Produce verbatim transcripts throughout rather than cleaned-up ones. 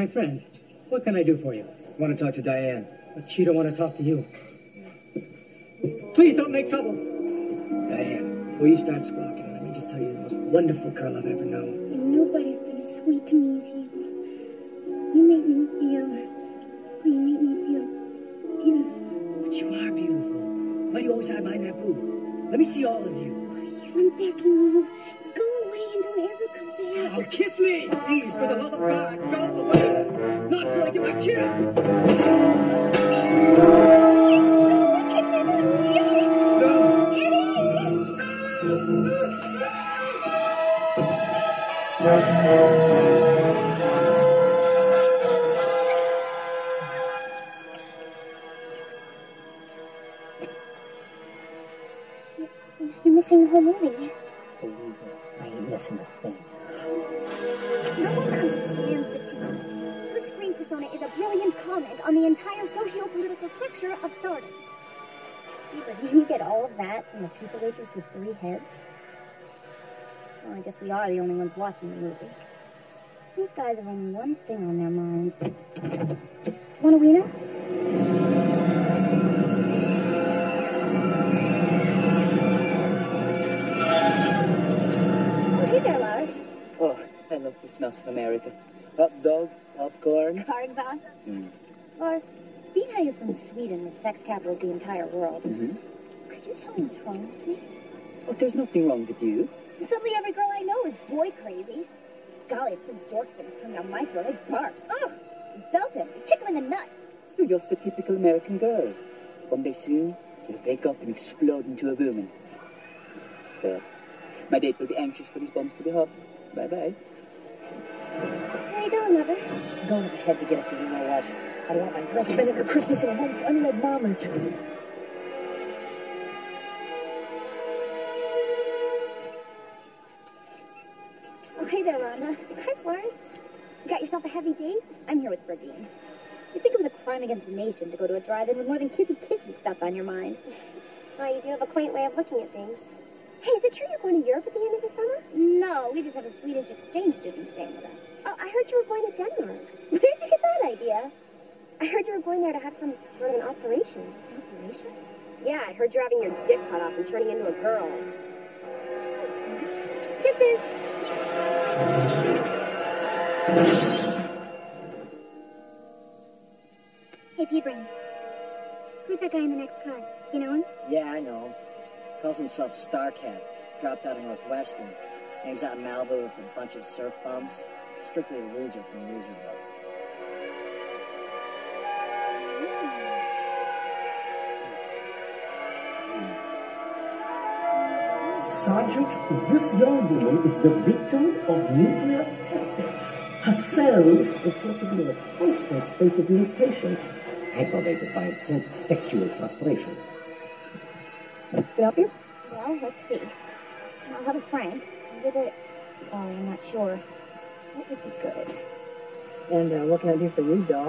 my friend. What can I do for you? I want to talk to Diane. But she don't want to talk to you. Please don't make trouble. Diane, before you start squawking, let me just tell you the most wonderful girl I've ever known. And nobody's been as sweet to me as you. You make me feel... You make me feel beautiful. But you are beautiful. Why do you always hide behind that booth? Let me see all of you. Please, I'm begging you. Go away and don't ever come back. Oh, kiss me! Please, for the love of God, go away! Not till I get my kiss! You're missing the whole movie. Believe me, I ain't missing a thing. No one understands the team. Her screen persona is a brilliant comment on the entire socio-political structure of stardom. Gee, but you get all of that from a people waitress with three heads? Well, I guess we are the only ones watching the movie. These guys have only one thing on their minds. Want a wiener? Oh, hey there, Lars. Oh, I love the smells of America. Hot dogs, popcorn. Card boss. Mm. Lars, being how you're from Sweden, the sex capital of the entire world, Mm-hmm. could you tell me what's wrong with me? Oh, there's nothing wrong with you. Suddenly every girl I know is boy crazy. Golly, if some dork's gonna come down my throat, I'd bark. Ugh! Belt him, kick him in the nuts. You're just a typical American girl. One day soon, you'll wake up and explode into a woman. But my date will be anxious for these bumps to be hot. Bye-bye. How you doing, lover? I'm going ahead to get us a you know what. I don't want my girl spending her Christmas at home unled mamas. Oh, hey there, Rhonda. Hi, Florence. You got yourself a heavy date? I'm here with Brendon. You'd think it was a crime against the nation to go to a drive-in with more than kissy-kissy stuff on your mind. Well, you do have a quaint way of looking at things. Hey, is it true you're going to Europe at the end of the summer? No, we just have a Swedish exchange student staying with us. Oh, I heard you were going to Denmark. Where'd you get that idea? I heard you were going there to have some sort of an operation. Operation? Yeah, I heard you're having your dick cut off and turning into a girl. Kisses! Hey, P-Brain. Who's that guy in the next car? You know him? Yeah, I know him. Calls himself Starcat. Dropped out of Northwestern. Hangs out in Malibu with a bunch of surf bums. Strictly a loser from Loserville. Sergeant, this young woman is the victim of nuclear testing. Her cells appear to be in a constant state of mutation, aggravated by intense sexual frustration. Can I help you? Well, let's see. I'll have a frank. With it... Oh, I'm not sure. What would be good? And uh, what can I do for you, doll?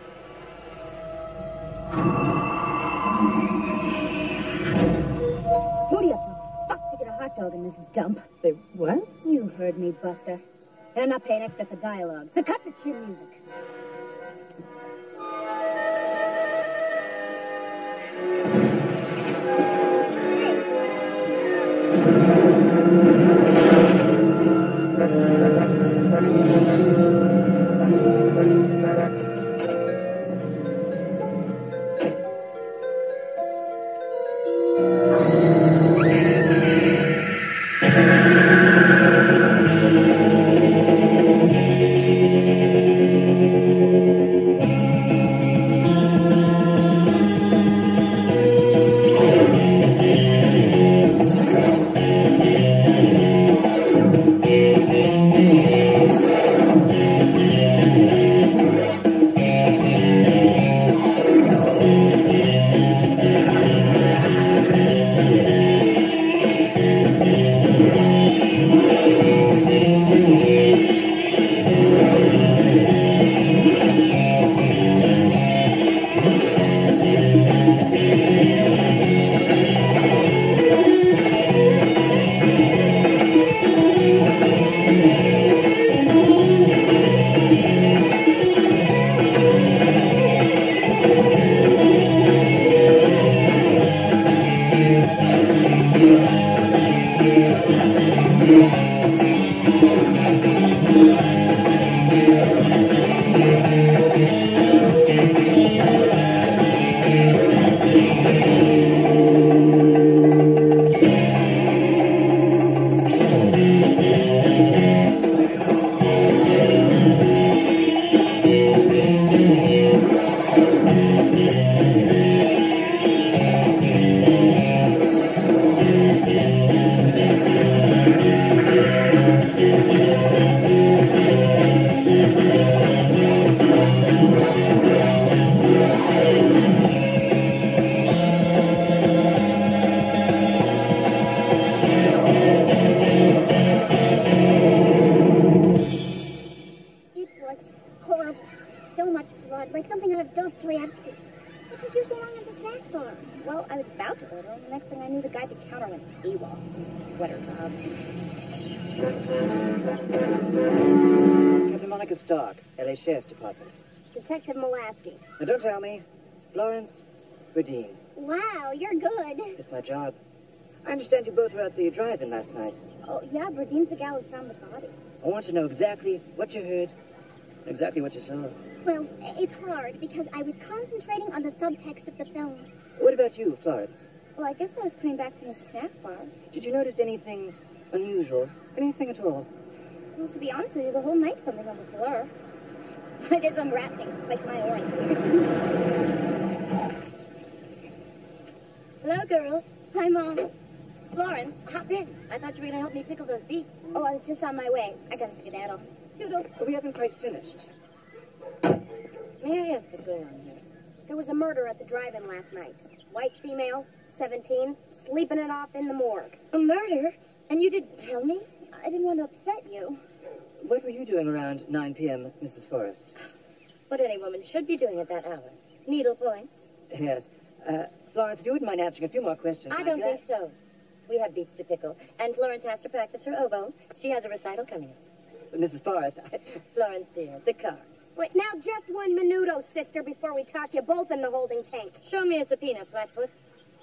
Who do you have to fuck to get a hot dog in this dump? Say, what? You heard me, Buster. And I'm not paying extra for dialogue, so cut the chin music. took you so long at the snack bar? Well, I was about to order, and the next thing I knew, the guy at the counter went AWOL. Sweater job. Captain Monica Stark, L A Sheriff's Department. Detective Molaski. Now, don't tell me. Florence Brendon. Wow, you're good. It's my job. I understand you both were at the drive-in last night. Oh, yeah, Brendon's the gal who found the body. I want to know exactly what you heard, exactly what you saw. Well, it's hard because I was concentrating on the subtext of the film. What about you, Florence? Well, I guess I was coming back from the snack bar. Did you notice anything unusual? Anything at all? Well, to be honest with you, the whole night's something of a blur. I did some rat things, like my orange. Hello, girls. Hi, Mom. Florence, hop in. I thought you were going to help me pickle those beets. Oh, I was just on my way. I got to skedaddle. Toodles. Well, we haven't quite finished. May I ask what's going on here? There was a murder at the drive-in last night. White female, seventeen, sleeping it off in the morgue. A murder? And you didn't tell me? I didn't want to upset you. What were you doing around nine p.m., Missus Forrest? What any woman should be doing at that hour. Needlepoint. Yes. Uh, Florence, if you wouldn't mind answering a few more questions. I like don't that. think so. We have beets to pickle, and Florence has to practice her oboe. She has a recital coming. But Missus Forrest, I... Florence, dear, the car. Wait, now just one minuto, sister, before we toss you both in the holding tank. Show me a subpoena, Flatfoot.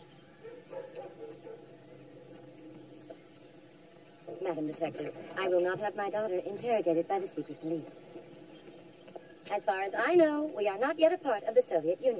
Madam Detective, I will not have my daughter interrogated by the secret police. As far as I know, we are not yet a part of the Soviet Union.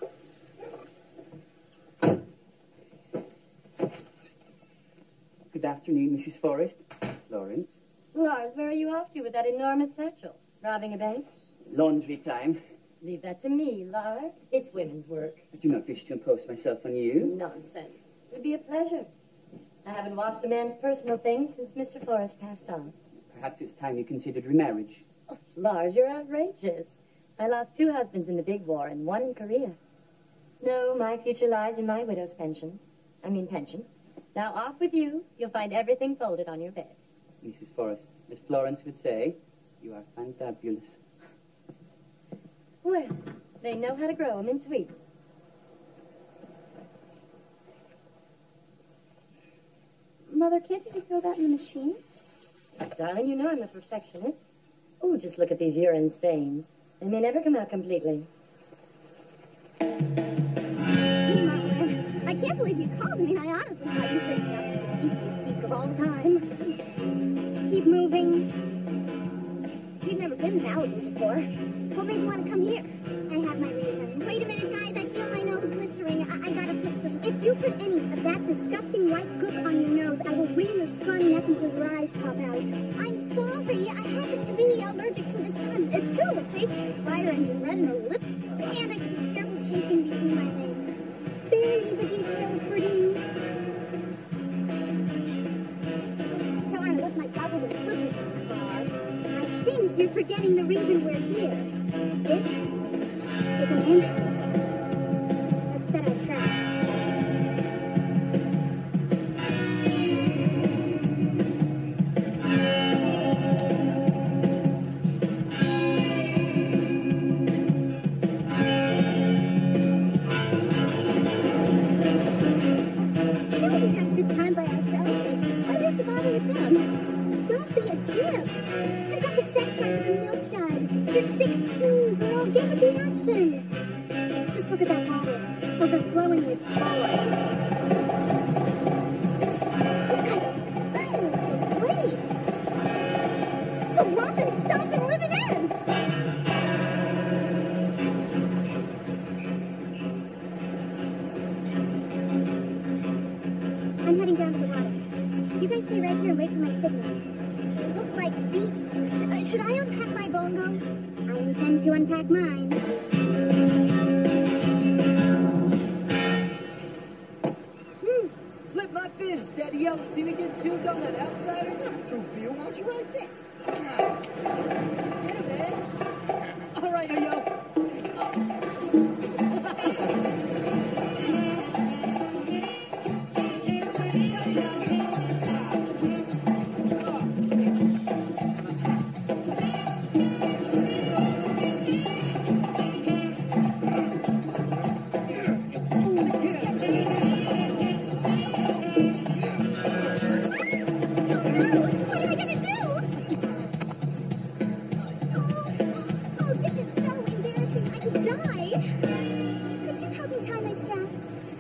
Good afternoon, Missus Forrest. Florence. Lars, where are you off to with that enormous satchel? Robbing a bank? Laundry time. Leave that to me, Lars. It's women's work. I do not wish to impose myself on you. Nonsense. It would be a pleasure. I haven't washed a man's personal things since Mister Forrest passed on. Perhaps it's time you considered remarriage. Oh, Lars, you're outrageous. I lost two husbands in the big war and one in Korea. No, my future lies in my widow's pensions. I mean pension. Now off with you. You'll find everything folded on your bed. Missus Forrest, Miss Florence would say, you are fantabulous. Well, they know how to grow 'em in Sweden. Mother, can't you just throw that in the machine? Darling, you know I'm a perfectionist. Oh, just look at these urine stains. They may never come out completely. Gee, Marlon, I can't believe you called me. I honestly thought you picked me up as the geekiest geek of all time. Keep moving. You've never been to Malibu before. What made you want to come here? I have my reasons. Wait a minute, guys. I feel my nose blistering. I, I gotta put some... If you put any of that disgusting white gook on your nose, I will wring your scrawny neck until your eyes pop out. I'm sorry. I happen to be allergic to the sun. It's true. It takes fire engine red in her lips. And I get terrible chafing between my legs. There's the details for you. Tell her I left my goggles and slippers in the car. I think you're forgetting the reason we're here. This is an ambulance. Let's set our traps. Just look at that bottle, overflowing with power. Just kind of, oh, wait. It's a rotten, stomping, living end. I'm heading down to the water. You guys stay right here and wait for my signal. They look like beets. Uh, should I unpack my bongos? I intend to unpack mine. Flip my fist, Daddy Yellow. See me get tuned on that outsider? Not too real. Why don't you write this? Get him, man. All right, yo. tie my straps?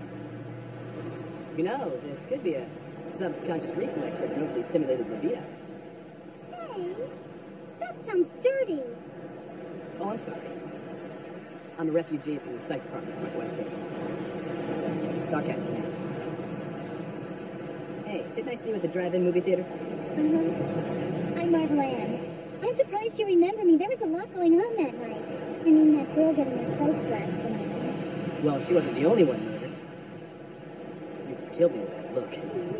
You know, this could be a subconscious reflex of an overly stimulated libido. Hey, that sounds dirty. Oh, I'm sorry. I'm a refugee from the psych department of Northwestern. Okay. Hey, didn't I see you at the drive-in movie theater? Uh-huh. I'm Marvel Ann. I'm surprised you remember me. There was a lot going on that night. I mean, that girl getting her throat slashed tonight. Well, she wasn't the only one murdered. You killed me with that look.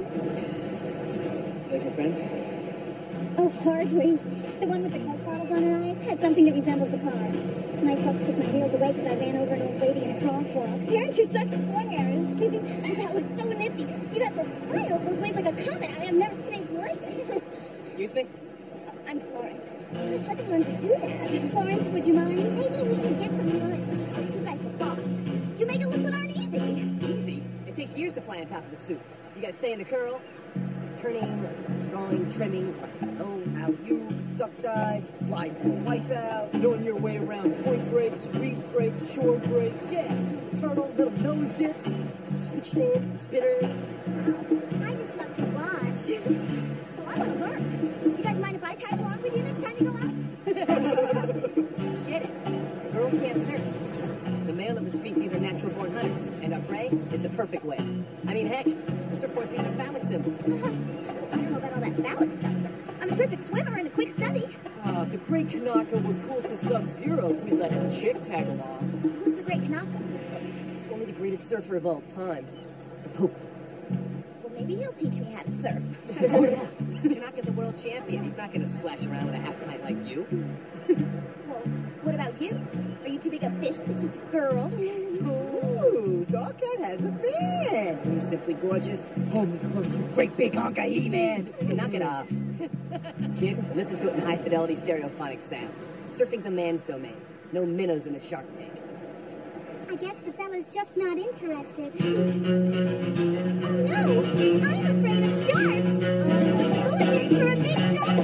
Those your friends? Oh, hardly. The one with the coke bottles on her eyes had something that resembled the car. My folks took my wheels away because I ran over an old lady in a crosswalk. Parents are such squares. That was so nifty. You got the smile goes waves like a comet. I have never seen anything like it. Excuse me? I'm Florence. I wish I could learn to do that. Florence, would you mind? Maybe we should get some lunch. You guys are boss. You make it look so darn easy. Easy? It takes years to fly on top of the suit. You gotta stay in the curl. Turning, stalling, trimming, nose, alley-oops, duck dives, glide through wipeout, knowing your way around point breaks, reef breaks, shore breaks, yeah, turtle, little nose dips, switch stands, spitters. I just love to watch. So I want to learn. You guys mind if I tag along with you next time you go out? Get it. Girls can't surf. The male of the species are natural-born hunters, and our prey is the perfect way. I mean, heck, the surfboard's even a phallic symbol. I don't know about all that phallic stuff, but I'm a terrific swimmer and a quick study. Uh, the Great Kanaka would cool to sub-zero if we let a chick tag along. Who's the great Kanaka? Only the greatest surfer of all time. The Pope. Well, maybe he'll teach me how to surf. Oh, yeah. Kanaka's a world champion. He's not going to splash around with a half pint like you. Well, what about you? Are you too big a fish to teach a girl? Ooh, Starcat has a fan. He's simply gorgeous. Hold me close, you great big honka he-man. Knock it off. Kid, listen to it in high-fidelity stereophonic sound. Surfing's a man's domain. No minnows in a shark tank. I guess the fella's just not interested. Oh, no! I'm afraid of sharks! Bulletin for a big shark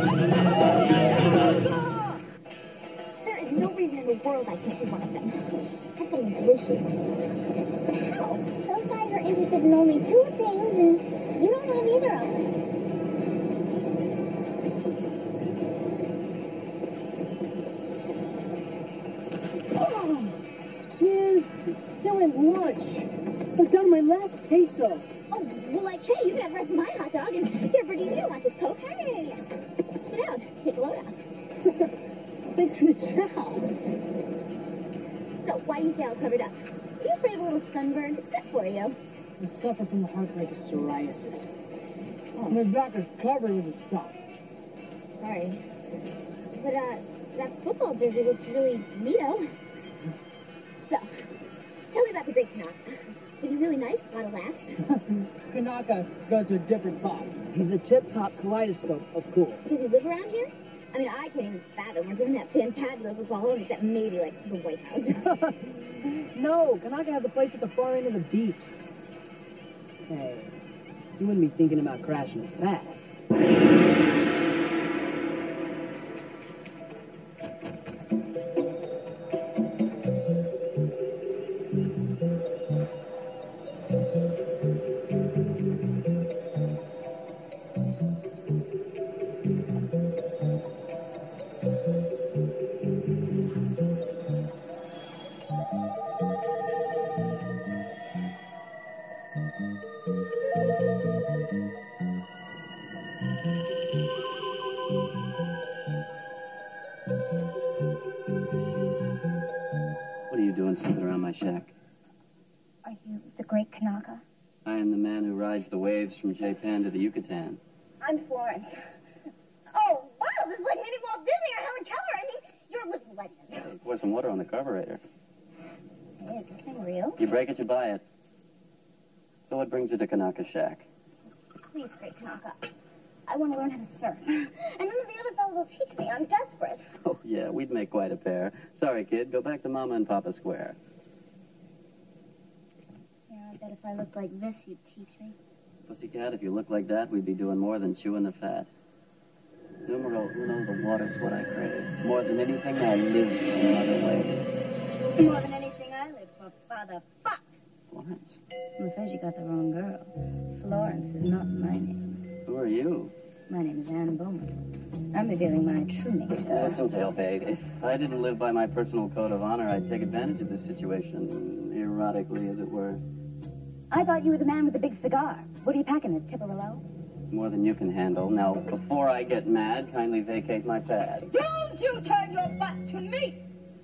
hero! There is no reason in the world I can't be one of them. I've got intuitions. How? Those guys are interested in only two things, and you don't have either of them. Still in lunch. I've done my last peso. Oh, well, like, hey, you can have the rest of my hot dog, and here, Brendon, you don't want this Coke. Hey, sit down. Take a load off. Thanks for the chow. So, why do you stay all covered up? Are you afraid of a little sunburn? It's good for you. I suffer from the heartbreak of psoriasis. Oh, my back is covered with the stuff. Sorry. But, uh, that football jersey looks really neato. So, tell me about the great Kanaka. Is he really nice? A lot of laughs? Kanaka goes to a different pop. He's a tip-top kaleidoscope of cool. Does he live around here? I mean, I can't even fathom what's in that fantabulous football home except maybe, like, the White House. No, Kanaka has a place at the far end of the beach. Hey, you wouldn't be thinking about crashing his pad. Sniffing around my shack. Are you the great Kanaka? I am the man who rides the waves from Japan to the Yucatan. I'm Florence. Oh, wow, this is like mini Walt Disney or Helen Keller. I mean, you're a living legend. Hey, pour some water on the carburetor. Hey, is this thing real? You break it, you buy it. So what brings you to Kanaka's shack? Please, great Kanaka. I want to learn how to surf. And none of the other fellows will teach me. I'm desperate. Oh, yeah, we'd make quite a pair. Sorry, kid. Go back to Mama and Papa Square. Yeah, I bet if I looked like this, you'd teach me. Pussycat, if you look like that, we'd be doing more than chewing the fat. Numero uno, the water's what I crave. More than anything, I live for another way. More than anything, I live for Father Fuck. Florence. I'm afraid you got the wrong girl. Florence is not my name. Who are you? My name is Anne Bowman. I'm revealing my true nature. Listen, Tailbag. If I didn't live by my personal code of honor, I'd take advantage of this situation, erotically, as it were. I thought you were the man with the big cigar. What are you packing, a Tipperello? More than you can handle. Now, before I get mad, kindly vacate my pad. Don't you turn your butt to me!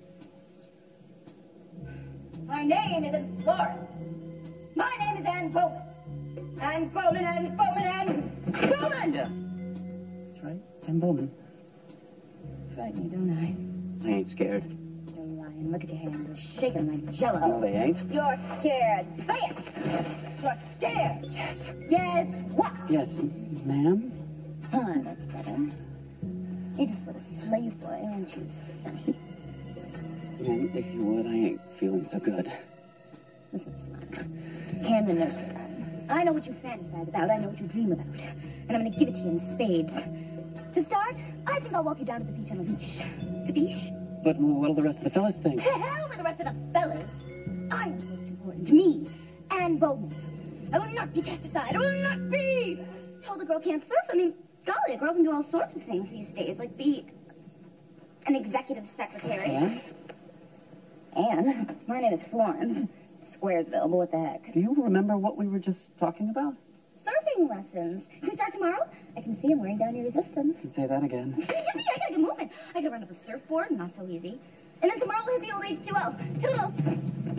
My name isn't Florence. My name is Anne Bowman. Anne Bowman, Anne Bowman, Anne Bowman! Yeah. That's right. Anne Bowman. Frighten you, don't I? I ain't scared. You're lying. Look at your hands. They're shaking like jello. No, they ain't. You're scared. Say it! You're scared. Yes. Yes, what? Yes, ma'am? Ah, that's better. You're just a little slave boy, aren't you, Sonny? Ma'am, if you would, I ain't feeling so good. Listen, Sly. Hand the nurse a gun. I know what you fantasize about. I know what you dream about. And I'm going to give it to you in spades. To start, I think I'll walk you down to the beach on a leash. Capiche? But what'll the rest of the fellas think? To hell with the rest of the fellas. I'm the most important. Me, Anne Bowman. I will not be cast aside. I will not be told a girl can't surf. I mean, golly, a girl can do all sorts of things these days, like be an executive secretary. Yeah? Anne, my name is Florence. Squaresville, but what the heck? Do you remember what we were just talking about? Surfing lessons. Can we start tomorrow? I can see him wearing down your resistance. Say that again. Yippee, I gotta get moving. I gotta run up a surfboard, not so easy. And then tomorrow we'll hit the old H two O. Toodles.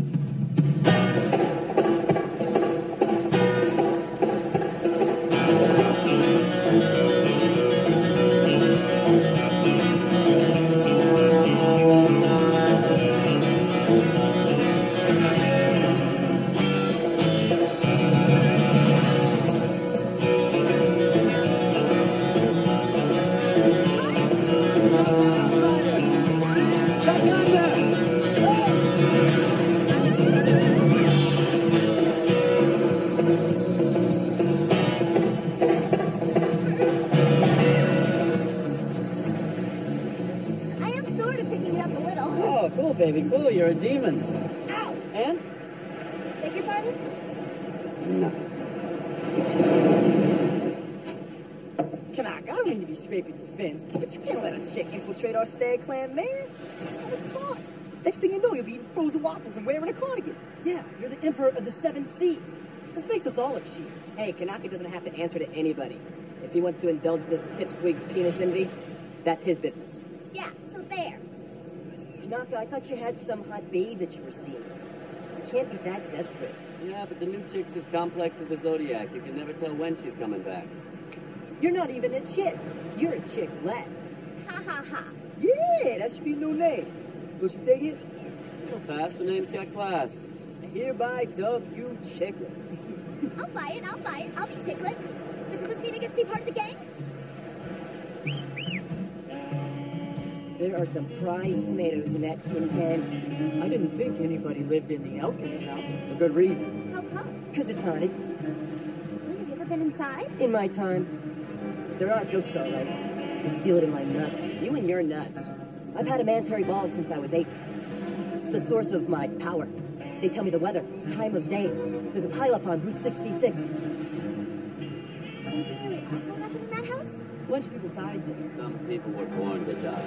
Baby, cool, you're a demon. Ow! And? Beg your pardon? No. Canuck, I don't mean to be scraping your fins, but you can't let a chick infiltrate our stag clan, man. That's how it starts. Next thing you know, you'll be eating frozen waffles and wearing a cardigan. Yeah, you're the emperor of the seven seas. This makes us all look cheap. Hey, Kanaka doesn't have to answer to anybody. If he wants to indulge this pipsqueak penis envy, that's his business. Yeah, so there. Kanaka, I thought you had some hot babe that you were seeing. You can't be that desperate. Yeah, but the new chick's as complex as a zodiac. You can never tell when she's coming back. You're not even a chick. You're a chicklet. Ha ha ha. Yeah, that should be a new name. Don't you dig it? It'll pass. The name's got class. I hereby dub you Chicklet. I'll buy it, I'll buy it. I'll be Chicklet. But does this mean I get to be part of the gang? There are some prize tomatoes in that tin can. I didn't think anybody lived in the Elkins house. For good reason. How come? Because it's haunted. Well, have you ever been inside? In my time. There are ghosts, all right. I can feel it in my nuts. You and your nuts. I've had a man's hairy balls since I was eight. It's the source of my power. They tell me the weather, time of day. There's a pileup on Route sixty-six. Something really awful happened in that house? A bunch of people died there. Some people were born to die.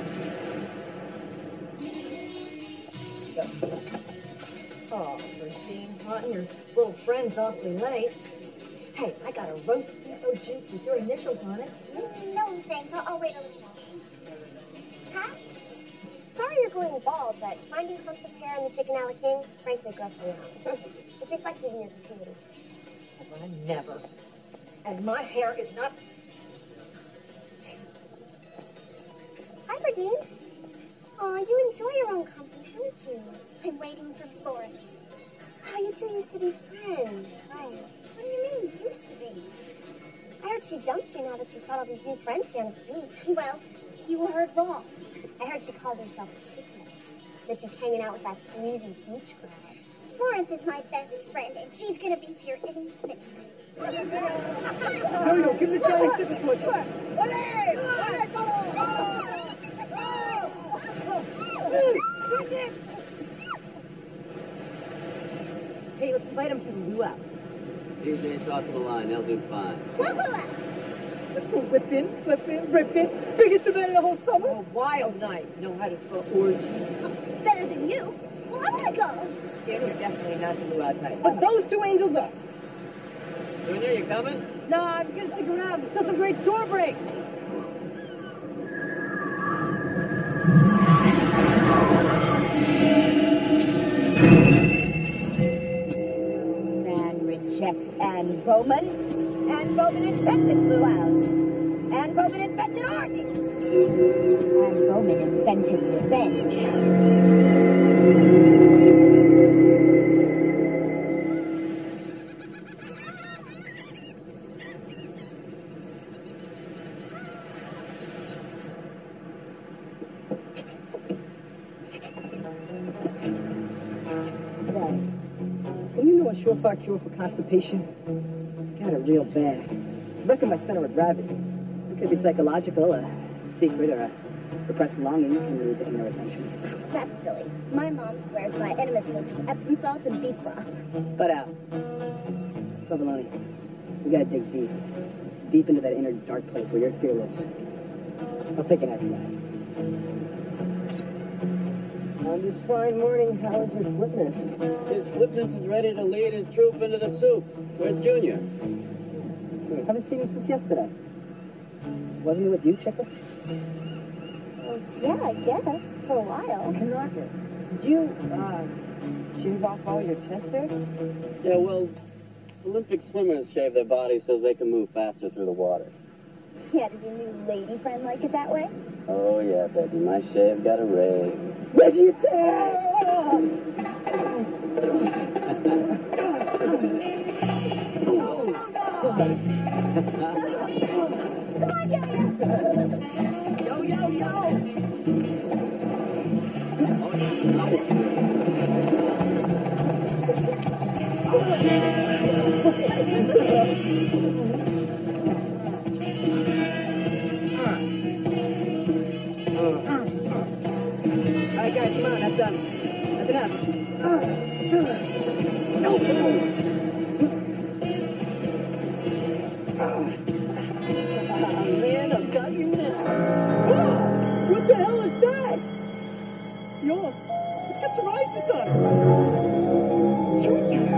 Oh, Brendon, Hot and your little friend's awfully late. Hey, I got a roast beef juice with your initials on it. No, thanks. I'll, I'll wait a little while. Huh? Sorry you're going bald, but finding clumps of hair in the chicken a la king, frankly, grossed me out. It's reflected in your gratuity. I never. And my hair is not... Hi, Brendon. Aw, you enjoy your own company, don't you? I'm waiting for Florence. Oh, you two used to be friends, right? What do you mean, used to be? I heard she dumped you now that she's got all these new friends down at the beach. Well, you heard wrong. I heard she called herself a chicklet. That she's hanging out with that sleazy beach crowd. Florence is my best friend, and she's gonna be here any minute. There we go, give the giant sip a push. Olé! Olé, go! Hey, let's invite him to the luau. D J, toss the line. They'll do fine. What luau? Let's go whip in, flip in, rip in. Biggest event of the whole summer. A wild night. Know how to spell orgy. Oh, better than you. Well, I want to go. Yeah, you're definitely not the luau type. But those two angels are. Junior, you coming? Nah, I'm gonna stick around. There's still some great store breaks. Man rejects Anne Bowman. Anne Bowman invented luau's. Anne Bowman invented orgies. Anne Bowman invented revenge. Surefire cure for constipation? Got it real bad. It's wrecking my center of gravity. It could be psychological, a secret, or a repressed longing can lead to inner retention. That's silly. My mom swears by enemas milk, Epsom salt, and beef broth. Butt out. Provolone. We gotta dig deep. Deep into that inner dark place where your fear lives. I'll take an exercise. On this fine morning, how is your flipness? His flipness is ready to lead his troop into the soup. Where's Junior? Wait, haven't seen him since yesterday. Wasn't he with you, Chicklet? Well, yeah, I guess. For a while. Kanaka, did you, uh, shave off all your chest hair? Yeah, well, Olympic swimmers shave their bodies so they can move faster through the water. Yeah, did your new lady friend like it that way? Oh, yeah, baby. My shave got a rave. Vegetarian! Come on, Julia! Yo, yo, yo! Alright, guys, come on, that's done. That's enough. No, no! Oh, man, I've got you now. Whoa! What the hell is that? Yo, it's got psoriasis on it. Junior.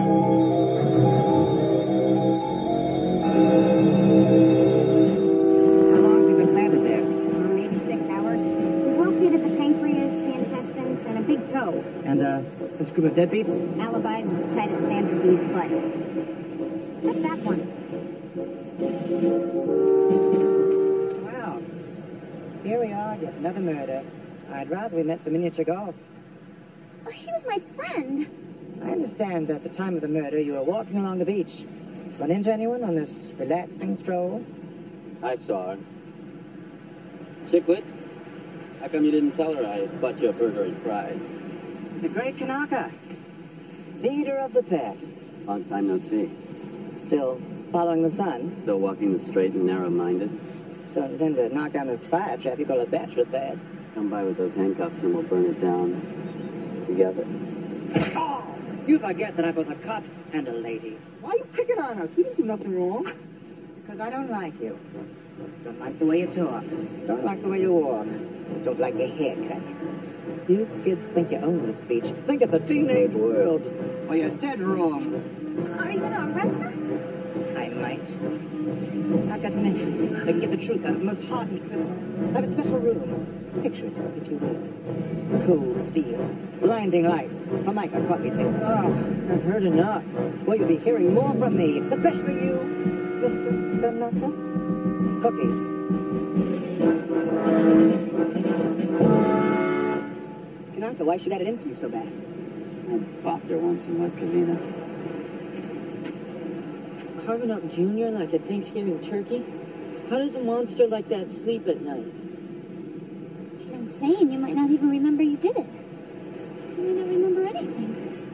How long have you been planted there? Maybe six hours. We've located the pancreas, the intestines, and a big toe. And, uh, this group of deadbeats? Alibis as tight as Sandra Dee's butt. Except that one. Wow. Here we are, yet another murder. I'd rather we met for miniature golf. Oh, he was my friend. I understand at the time of the murder you were walking along the beach. Run into anyone on this relaxing stroll? I saw her. Chicklet, how come you didn't tell her I bought you a burglary prize? The great Kanaka, leader of the pack. Long time no see. Still following the sun. Still walking the straight and narrow-minded. Don't intend to knock down this fire trap you call a bachelor pad. Come by with those handcuffs and we'll burn it down together. Oh, you forget that I'm both a cop and a lady. Why are you picking on us? We didn't do nothing wrong. Because I don't like you. Don't like the way you talk. Don't like the way you walk. Don't like your haircut. You kids think you own this beach. Think it's a teenage world. Well, you're dead wrong. Are you gonna arrest us? I might. I've got connections. I can get the truth out of the most hardened criminals. I have a special room. Picture it, if you will. Cold steel. Blinding lights. A mic, a coffee table. Oh, I've heard enough. Well, you'll be hearing more from me. Especially you, Mister Bernata. Cookie. Kanaka, why she got it in for you so bad? I bopped her once in West Covina. Carving up Junior like a Thanksgiving turkey? How does a monster like that sleep at night? If you're insane, you might not even remember you did it. You may not remember anything.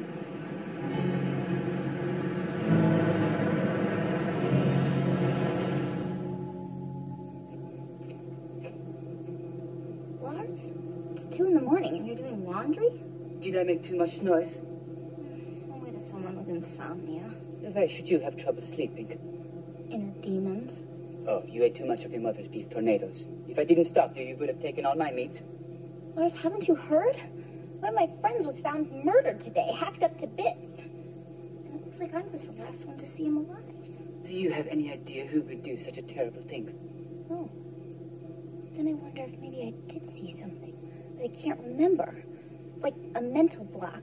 Lars, it's two in the morning and you're doing laundry? Did I make too much noise? Only to someone within insomnia. Why should you have trouble sleeping? Inner demons. Oh, you ate too much of your mother's beef tornadoes. If I didn't stop you, you would have taken all my meat. Lars, haven't you heard? One of my friends was found murdered today, hacked up to bits. And it looks like I was the last one to see him alive. Do you have any idea who would do such a terrible thing? No. Then I wonder if maybe I did see something, but I can't remember. Like a mental block.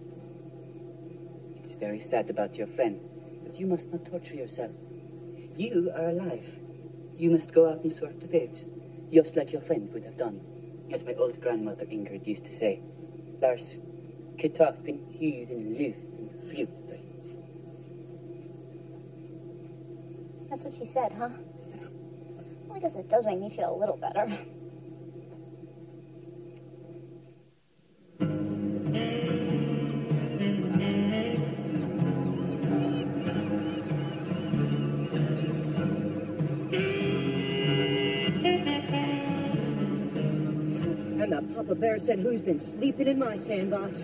It's very sad about your friend, but you must not torture yourself. You are alive. You must go out and surf the waves, just like your friend would have done. As my old grandmother Ingrid used to say, Lars, get off and hear and live and fluter. That's what she said, huh? Well, I guess it does make me feel a little better. And the Papa Bear said, who's been sleeping in my sandbox?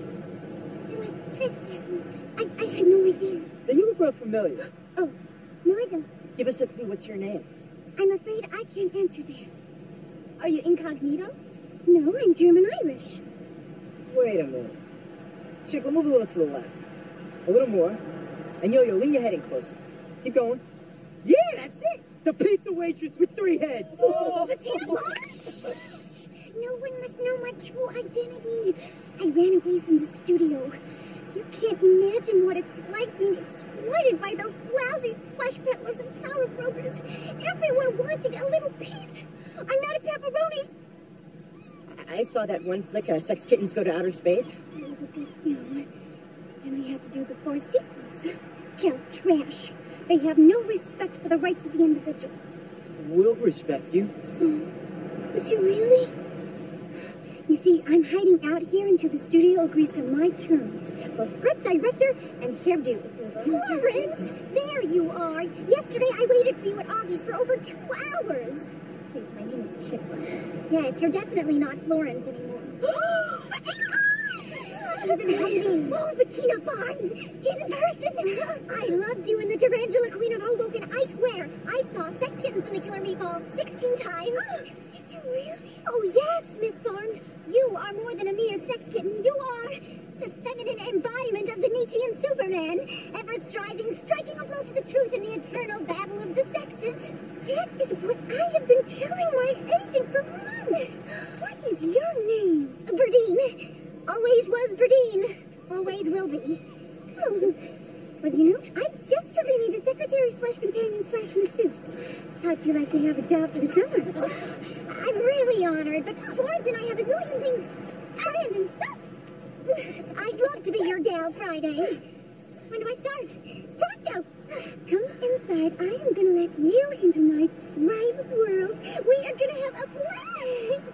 I, I had no idea. So you look real familiar. Oh, no, I don't. Give us a clue. What's your name? I'm afraid I can't answer that. Are you incognito? No, I'm German-Irish. Wait a minute. Chicklet, move a little to the left. A little more. And Yo-Yo, lean your head in closer. Keep going. Yeah, that's it! The pizza waitress with three heads! Oh, the tampon! No one must know my true identity. I ran away from the studio. You can't imagine what it's like being exploited by those lousy flesh peddlers and power brokers. Everyone wanting a little piece. I'm not a pepperoni. I saw that one flick, uh, Sex Kittens Go to Outer Space. I love a good film. And I have to do the four sequels. Count trash. They have no respect for the rights of the individual. We'll respect you. Oh, but you really? You see, I'm hiding out here until the studio agrees to my terms. Both script, director, and hairdo. Florence! There you are! Yesterday I waited for you at Augie's for over two hours. Please, my name is Chicklet. Yes, you're definitely not Florence anymore. He's in hiding. Oh, Bettina Barnes! In person! I love doing the Tarantula Queen of Hoboken, I swear. I saw Sex Kittens and the Killer Meatballs sixteen times. Did you really? Oh, yes, Miss Barnes. You are more than a mere sex kitten. You are the feminine embodiment of the Nietzschean Superman, ever striving, striking a blow to the truth in the eternal battle of the sexes. That is what I have been telling my agent for months. What is your name? Brendon. Always was Brendon. Always will be. Oh, but you know, I desperately need a secretary slash companion slash masseuse. How'd you like to have a job for the summer? I'm really honored, but Florence and I have a zillion things planned and stuff. I'd love to be your gal Friday. When do I start? Pronto! Come inside. I am going to let you into my private world. We are going to have a blast!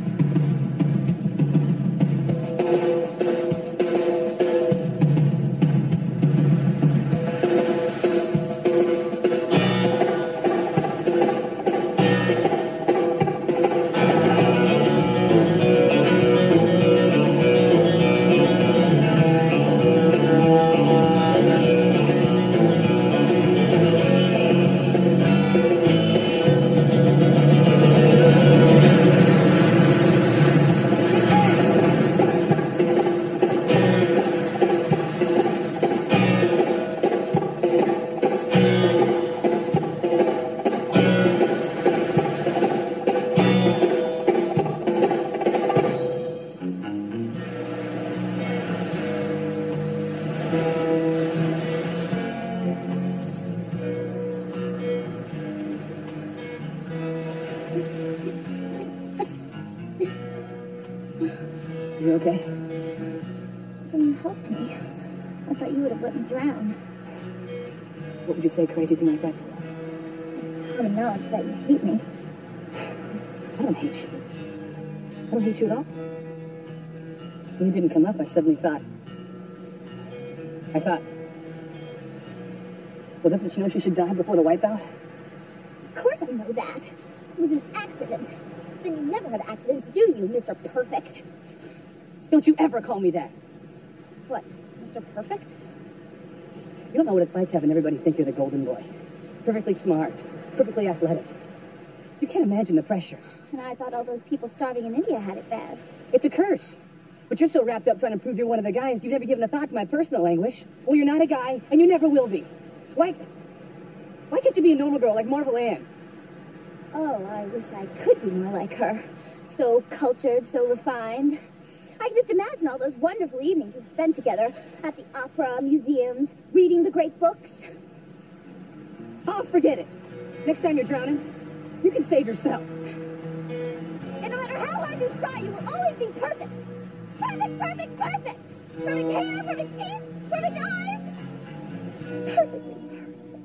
You okay? When you helped me, I thought you would have let me drown. What would you say a crazy thing like that for? Common knowledge that you hate me. I don't hate you. I don't hate you at all. When you didn't come up, I suddenly thought... I thought... Well, doesn't she know she should die before the wipeout? Of course I know that. It was an accident. Then you never have accidents, do you, Mister Perfect? Don't you ever call me that. What, Mister Perfect? You don't know what it's like having everybody think you're the golden boy. Perfectly smart, perfectly athletic. You can't imagine the pressure. And I thought all those people starving in India had it bad. It's a curse. But you're so wrapped up trying to prove you're one of the guys, you've never given a thought to my personal anguish. Well, you're not a guy, and you never will be. Why... Why can't you be a normal girl like Marvel Ann? Oh, I wish I could be more like her. So cultured, so refined. I can just imagine all those wonderful evenings we spent together at the opera, museums, reading the great books. Oh, forget it. Next time you're drowning, you can save yourself. And no matter how hard you try, you will always be perfect. Perfect, perfect, perfect. Perfect hair, perfect teeth, perfect eyes. Perfectly perfect.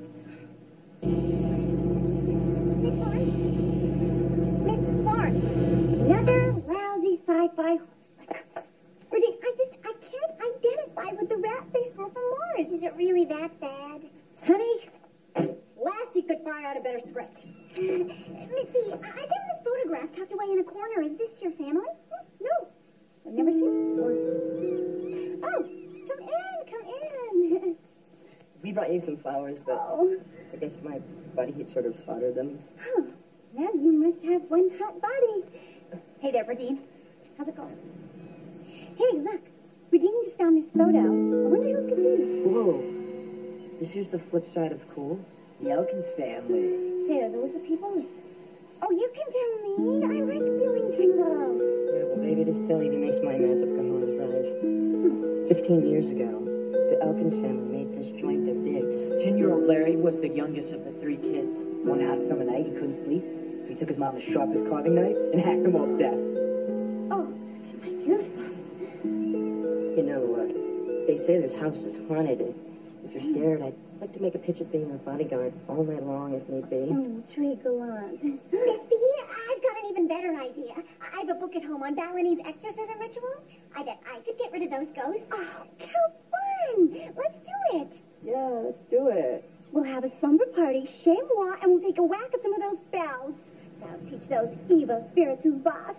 Miss Florence? Miss Florence. Another lousy sci-fi. Brendon, I just, I can't identify with the rat-faced girl from Mars. Is it really that bad? Honey, Lassie could find out a better script. Missy, I I found this photograph tucked away in a corner. Is this your family? No, I've never seen it before. Oh, come in, come in. We brought you some flowers, but Oh, I guess my buddy had sort of slaughtered them. oh, well, you must have one hot body. Hey there, Brendon. How's it going? Hey, look. Brendon just found this photo. I wonder who it could be. Whoa. This here's the flip side of cool. The Elkins family. Say, are those the people? Oh, you can tell me. I like feeling tingles. Yeah, well, baby, just tell you to makes my massive cojones rise. Fifteen years ago, the Elkins family made this joint of digs. Ten-year-old Larry was the youngest of the three kids. One hot summer night, he couldn't sleep, so he took his mom's sharpest carving knife and hacked him all to death. Oh, get my goosebumps. You know, uh, they say this house is haunted. And if you're scared, I'd like to make a pitch of being a bodyguard all night long if need be. Oh, Trey, go on. Missy, I've got an even better idea. I have a book at home on Balinese exorcism rituals. I bet I could get rid of those ghosts. Oh, how fun! Let's do it. Yeah, let's do it. We'll have a slumber party, chez moi, and we'll take a whack at some of those spells. That'll teach those evil spirits who's boss.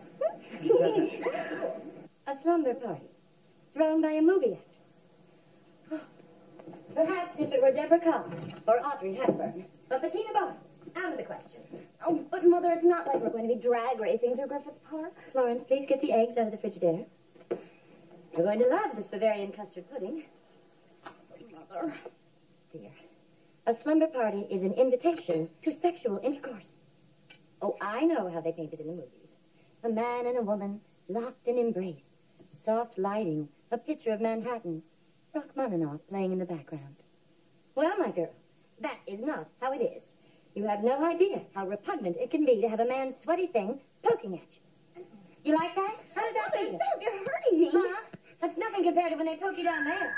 A slumber party, thrown by a movie actress. Perhaps if it were Deborah Cobb or Audrey Hepburn, but Bettina Barnes, out of the question. Oh, but Mother, it's not like we're going to be drag racing through Griffith Park. Florence, please get the eggs out of the Frigidaire. You're going to love this Bavarian custard pudding. Mother. Dear, a slumber party is an invitation to sexual intercourse. Oh, I know how they paint it in the movies. A man and a woman locked in embrace, soft lighting, a picture of Manhattan, Rachmaninoff playing in the background. Well, my girl, that is not how it is. You have no idea how repugnant it can be to have a man's sweaty thing poking at you. You like that? How does that feel? Stop, you're hurting me. Huh? That's nothing compared to when they poke you down there.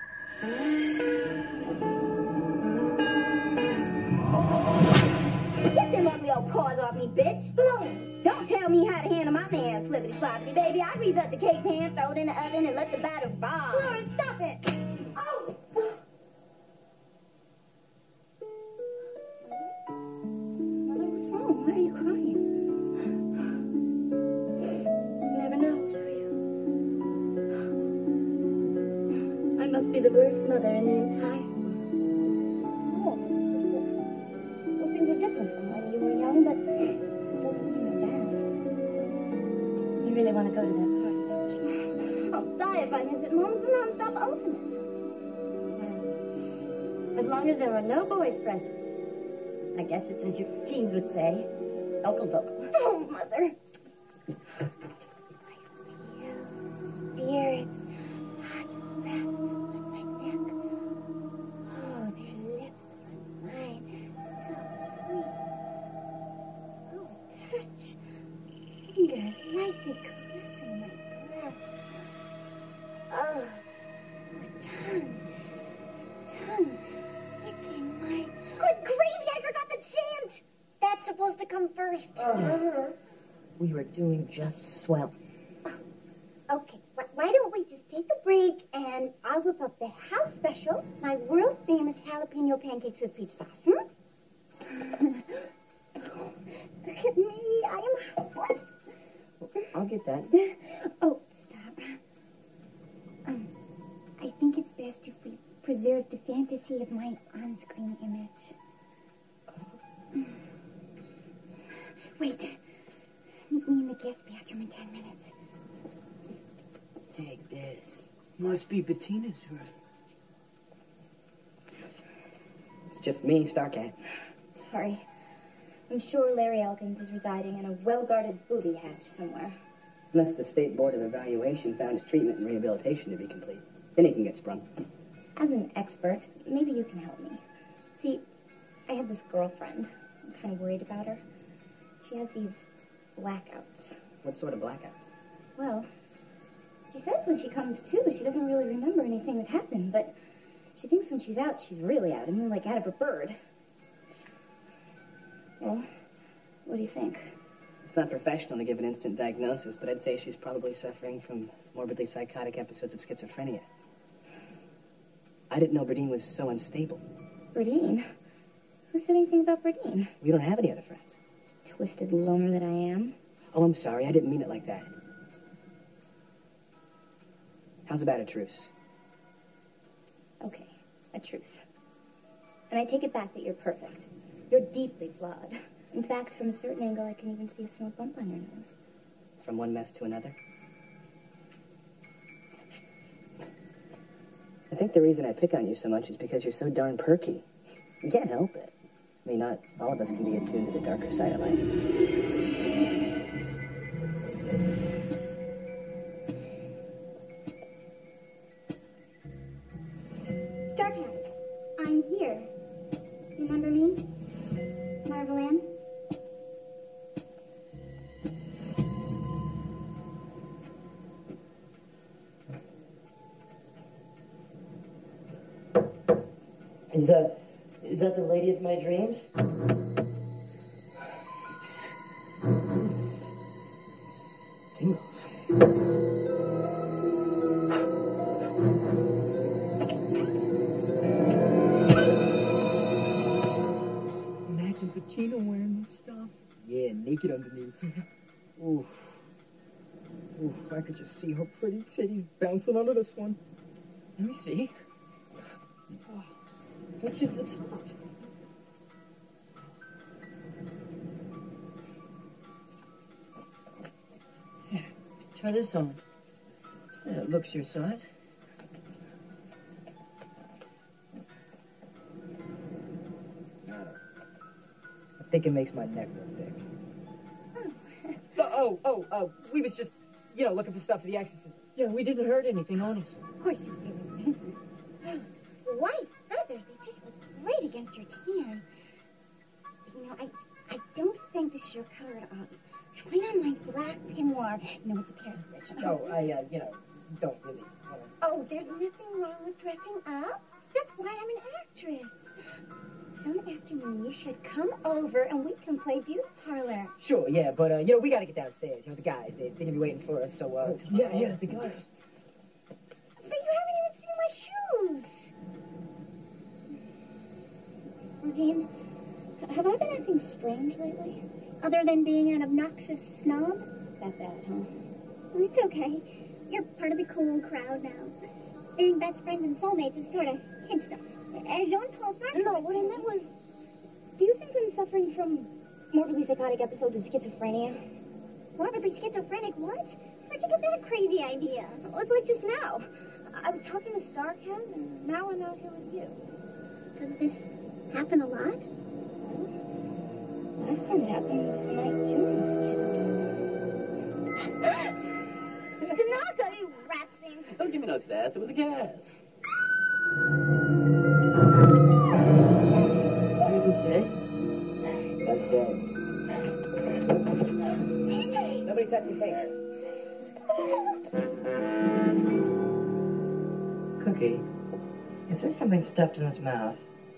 Get them ugly old paws off me, bitch. Florence, don't tell me how to handle my man's flippity-floppity, baby. I grease up the cake pan, throw it in the oven, and let the batter bob. Florence, stop it. Oh! Mother, what's wrong? Why are you crying? You never know, do you? I must be the worst mother in the entire Oh, it's just that, well, things are different from when you were young, but it doesn't mean they're bad. You really want to go to that party, don't you? I'll die if I miss it. Mom's the non-stop ultimate. Well, as long as there are no boys present, I guess it's as your teens would say, okle-dokle. Oh, Mother. I feel spirits, hot breath on my neck. Oh, their lips on mine, so sweet. Oh, touch. Fingers lightly caressing my breast. Oh, the tongue, the tongue licking my... Good gravy, I forgot the chant! That's supposed to come first. Uh, we were doing just swell. Okay, wh- why don't we just take a break and I'll whip up the house special, my world famous jalapeno pancakes with peach sauce, hmm? Look at me, I am hot. I'll get that. Oh, stop. Um, I think it's best if we preserve the fantasy of my on-screen image. Wait. Meet me in the guest bathroom in ten minutes. Take this. Must be Bettina's room. It's just me, Starcat. Sorry. I'm sure Larry Elkins is residing in a well-guarded booby hatch somewhere. Unless the State Board of Evaluation found his treatment and rehabilitation to be complete. Then he can get sprung. As an expert, maybe you can help me. See, I have this girlfriend. I'm kind of worried about her. She has these blackouts. What sort of blackouts? Well, she says when she comes to, she doesn't really remember anything that happened, but she thinks when she's out, she's really out. I mean, like out of a bird. Well, what do you think? It's not professional to give an instant diagnosis, but I'd say she's probably suffering from morbidly psychotic episodes of schizophrenia. I didn't know Brendon was so unstable. Brendon? Who said anything about Brendon? We don't have any other friends. Twisted loner that I am. Oh, I'm sorry. I didn't mean it like that. How's about a truce? Okay, a truce. And I take it back that you're perfect. You're deeply flawed. In fact, from a certain angle, I can even see a small bump on your nose. From one mess to another? I think the reason I pick on you so much is because you're so darn perky. You can't help it. I mean, not all of us can be attuned to the darker side of life. Starcat, I'm here. Remember me? Marvel Ann? Is that, is that the lady of my dreams? Tingles. Imagine Bettina wearing this stuff. Yeah, naked underneath. Oof. Oof, I could just see her pretty titties bouncing under this one. Let me see. Oh, which is the top? Here, try this on. Yeah, it looks your size. I think it makes my neck look big. Oh, oh, oh, we was just, you know, looking for stuff for the exorcism. Yeah, we didn't hurt anything, honest. Of course you didn't. White feathers, they just look great against your tan. But, you know, I, I don't think this is your color at all. Try on my black peignoir. You know, it's a pair stitch. Oh, I, uh, you know, don't really want to... Oh, there's nothing wrong with dressing up. That's why I'm an actress. Some afternoon you should come over and we can play beauty parlor. Sure, yeah, but, uh, you know, we gotta get downstairs. You know, the guys, they, they're gonna be waiting for us, so, uh... Yeah, yeah, the guys. But you haven't even seen my shoes. Brendon, have I been acting strange lately? Other than being an obnoxious snob? That bad, huh? Well, it's okay. You're part of the cool crowd now. Being best friends and soulmates is sort of kid stuff. As Jean-Paul Sartre... No, what I meant was... Do you think I'm suffering from morbidly psychotic episodes of schizophrenia? Morbidly schizophrenic? What? Where'd you get that crazy idea? Well, it's like just now. I was talking to Starcat, and now I'm out here with you. Does this happen a lot? Last time it happened was the night Junior was killed. Tanaka, you rat thing! Don't give me no sass. It was a gas. Okay? That's dead. Nobody touch your face. Cookie, is there something stuffed in his mouth?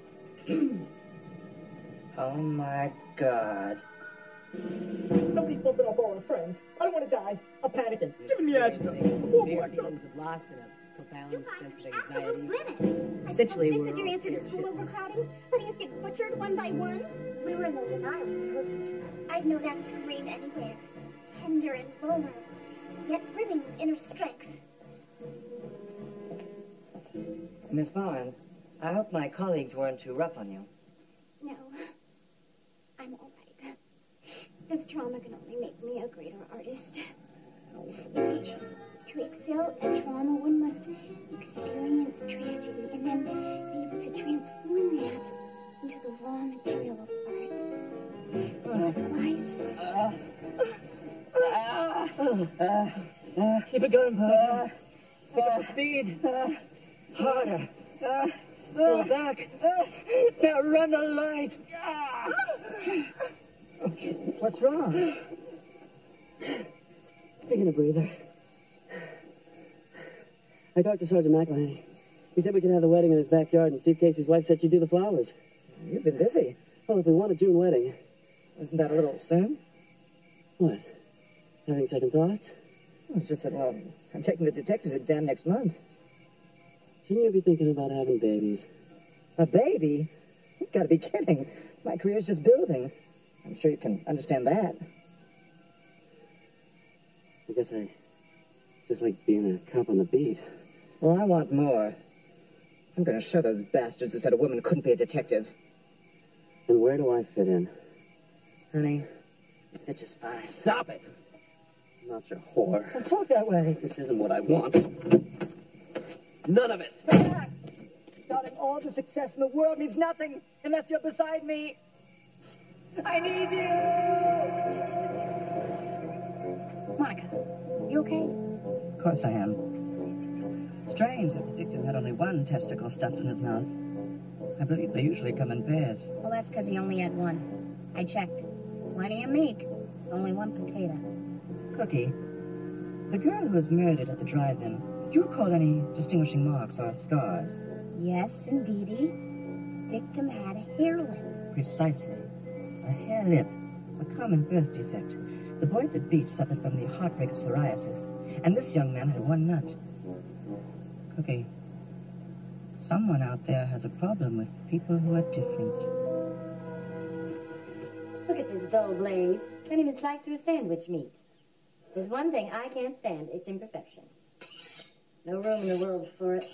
Oh my God. Somebody's bumping up all our friends. I don't want to die. I'm panicking. Giving me agita. Oh my God. Feelings of loss and a profound You sense of guys are anxiety. absolute limit. Essentially, I suppose we're this is your all answer to scared school shitless. overcrowding? Letting us get butchered one by one? We were in the denial we heard. I'd know that scream anywhere. Tender and vulnerable, yet brimming with inner strength. Miss Barnes, I hope my colleagues weren't too rough on you. No. I'm all right. This trauma can only make me a greater artist. You see, to excel at trauma, one must experience tragedy and then be able to transform that into the raw material of art. Otherwise... Uh, uh, uh, uh, keep it going, bud. Pick up the speed. Uh, harder. Uh, Pull back. Uh, now run the light. What's wrong? Taking a breather. I talked to Sergeant McElhaney. He said we could have the wedding in his backyard, and Steve Casey's wife said she'd do the flowers. You've been busy. Well, if we want a June wedding. Isn't that a little soon? What? Having second thoughts? It's just that, well, I'm taking the detective's exam next month. Shouldn't you be thinking about having babies? A baby? You've got to be kidding. My career's just building. I'm sure you can understand that. I guess I just like being a cop on the beat. Well, I want more. I'm going to show those bastards who said a woman couldn't be a detective. And where do I fit in? Honey, it's just fine. Stop it! I'm not your whore. Don't talk that way. This isn't what I want. None of it. Starting all the success in the world means nothing unless you're beside me. I need you! Monica, you okay? Of course I am. Strange that the victim had only one testicle stuffed in his mouth. I believe they usually come in pairs. Well, that's because he only had one. I checked. Plenty of meat. Only one potato. Cookie, the girl who was murdered at the drive-in, do you recall any distinguishing marks or scars? Yes, indeedy. Victim had a hair lip. Precisely. A hair lip. A common birth defect. The boy at the beach suffered from the heartbreak of psoriasis, and this young man had one nut. Cookie, someone out there has a problem with people who are different. Look at this dull blade. Can't even slice through a sandwich meat. There's one thing I can't stand. It's imperfection. No room in the world for it.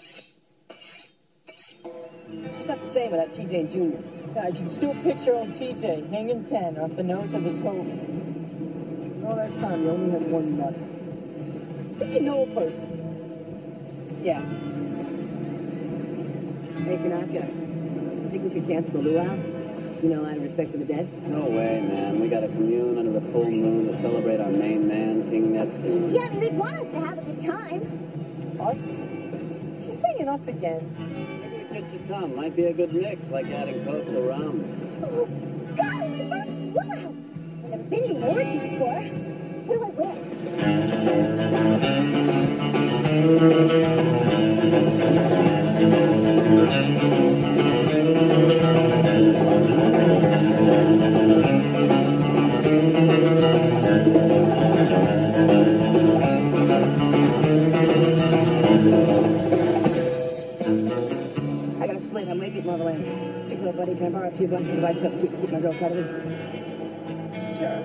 It's not the same without T J Junior I can still picture old T J hanging ten off the nose of his hope. All that time, you only had one nut. Think you know a person? Yeah. Hey, Kanaka, think we should cancel the luau? You know, out of respect for the dead? No way, man. We got to commune under the full moon to celebrate our main man, King Neptune. Yeah, I mean, they'd want us to have a good time. Us? She's saying us again. Maybe a good should come. Might be a good mix, like adding Coke to rum. Oh, God, my first luau! I've never been to an orgy before. What do I wear? I got a split. I'm maybe at Motherland. Chicklet, buddy, can I borrow a few bucks to buy something sweet to keep my girl cuddly? Sure.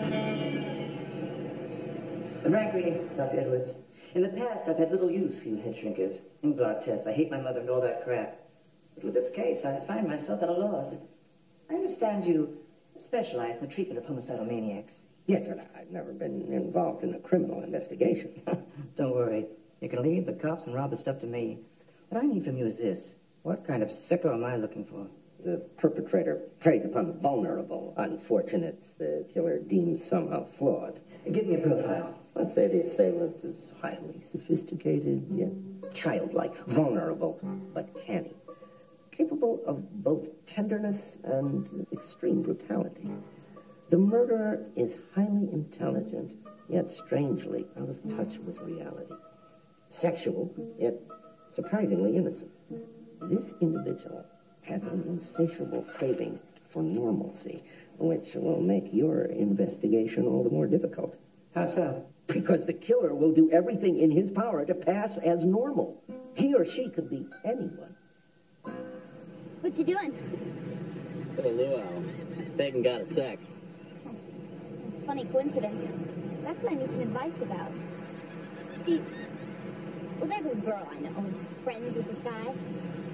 Frankly, Doctor Edwards, in the past I've had little use for you head shrinkers, ink blot tests, I hate my mother and all that crap. But with this case, I find myself at a loss. I understand you specialize in the treatment of homicidal maniacs. Yes, but I've never been involved in a criminal investigation. Don't worry. You can leave the cops and robbers stuff to me. What I need from you is this. What kind of sicko am I looking for? The perpetrator preys upon the vulnerable, unfortunates the killer deems somehow flawed. Give me a profile. Let's say the assailant is highly sophisticated, yet childlike, vulnerable, but canny, capable of both tenderness and extreme brutality. The murderer is highly intelligent, yet strangely out of touch with reality. Sexual, yet surprisingly innocent. This individual has an insatiable craving for normalcy, which will make your investigation all the more difficult. How so? Because the killer will do everything in his power to pass as normal. He or she could be anyone. What you doing? For the luau. Bacon got a sex. Funny coincidence. That's what I need some advice about. See, well, there's this girl I know who's friends with this guy.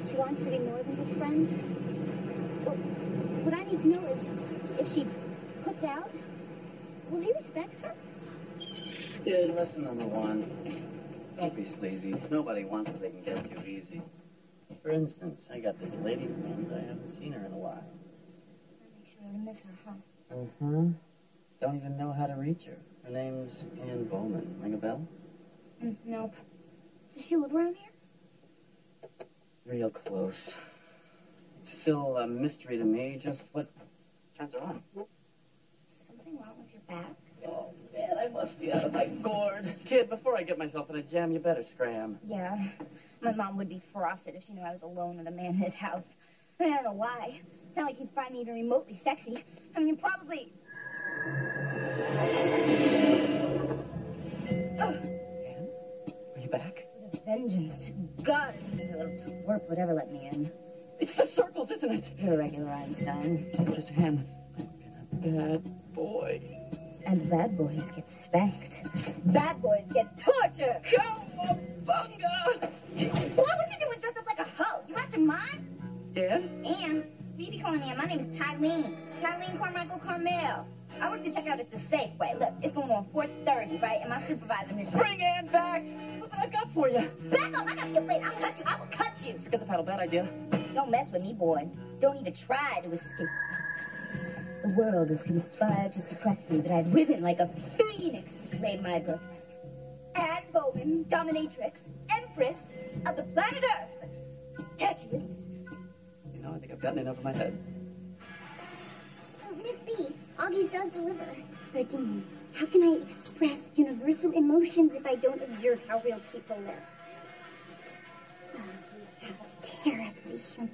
she wants to be more than just friends? Well, what I need to know is, if she puts out, will he respect her? Kid, lesson number one. Don't be sleazy. Nobody wants what they can get too easy. For instance, I got this lady friend. I haven't seen her in a while. That makes you really miss her, huh? Uh-huh. Don't even know how to reach her. Her name's Ann Bowman. Ring a bell? Mm, nope. Does she live around here? Real close. It's still a mystery to me just what turns her on. Something wrong with your back? Oh, man, I must be out of my gourd. Kid, before I get myself in a jam, you better scram. Yeah. My mom would be frosted if she knew I was alone with a man in his house. I mean, I don't know why. It's not like he'd find me even remotely sexy. I mean, you probably... Ann? Are you back? With a vengeance. God, a little twerp would ever let me in. It's the circles, isn't it? You're a regular Einstein. Mistress Ann, I've been a bad boy. And bad boys get spanked. Bad boys get tortured. Cowabunga! What would you do with dressed up like a hoe? You out your mind? Dad? Ann, we be calling Ann. My name is Tylene. Tylene Carmichael Carmel. I work the checkout at the Safeway. Look, it's going on four thirty, right? And my supervisor, Miss... Bring Ann back! Look what I got for you. Back up! I got your plate. I'll cut you. I will cut you. Forget the paddle. Bad idea. Don't mess with me, boy. Don't even try to escape. The world has conspired to suppress me, but I've risen like a phoenix to claim my birthright. Anne Bowman, dominatrix, empress of the planet Earth. Catch you, isn't it? You know, I think I've gotten it over my head. Oh, Miss B, Augie's does deliver. But, Dean, how can I express universal emotions if I don't observe how real people live? Oh, how terribly human.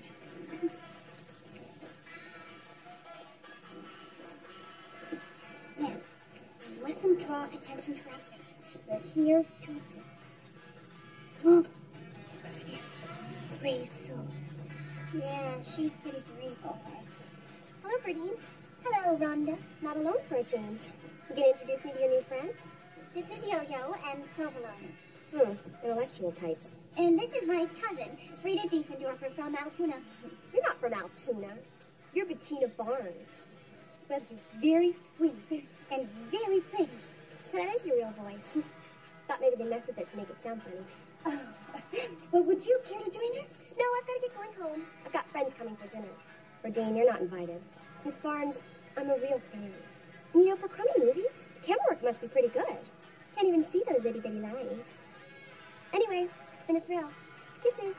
Now, we mustn't draw attention to ourselves. We're here to observe. Oh, brave soul. Yeah, she's pretty brave, all right. Hello, Brendon. Hello, Rhonda. Not alone for a change. You gonna introduce me to your new friends? This is Yo-Yo and Provolone. Hmm, intellectual types. And this is my cousin, Frida Diefendorfer from Altoona. You're not from Altoona. You're Bettina Barnes. But you're very sweet and very pretty. So that is your real voice. Thought maybe they messed with it to make it sound funny. Oh, well, would you care to join us? No, I've got to get going home. I've got friends coming for dinner. Brendon, you're not invited. Miss Barnes, I'm a real fan. And you know, for crummy movies, the camera work must be pretty good. Can't even see those itty-bitty lines. Anyway, it's been a thrill. Kisses.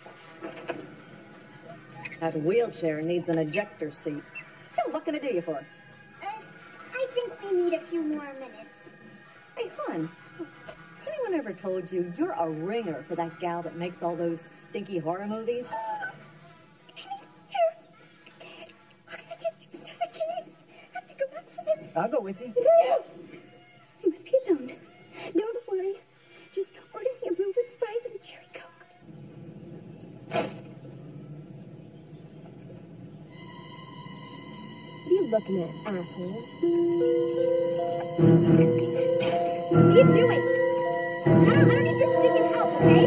That wheelchair needs an ejector seat. So what can I do you for? Uh, I think we need a few more minutes. Hey, hon, has anyone ever told you you're a ringer for that gal that makes all those stinky horror movies? I'll go with you. No! You must be alone. Don't worry. Just order me a room with fries and a cherry coke. What are you looking at, asshole? What are you doing? I don't, I don't need your stinking help, okay?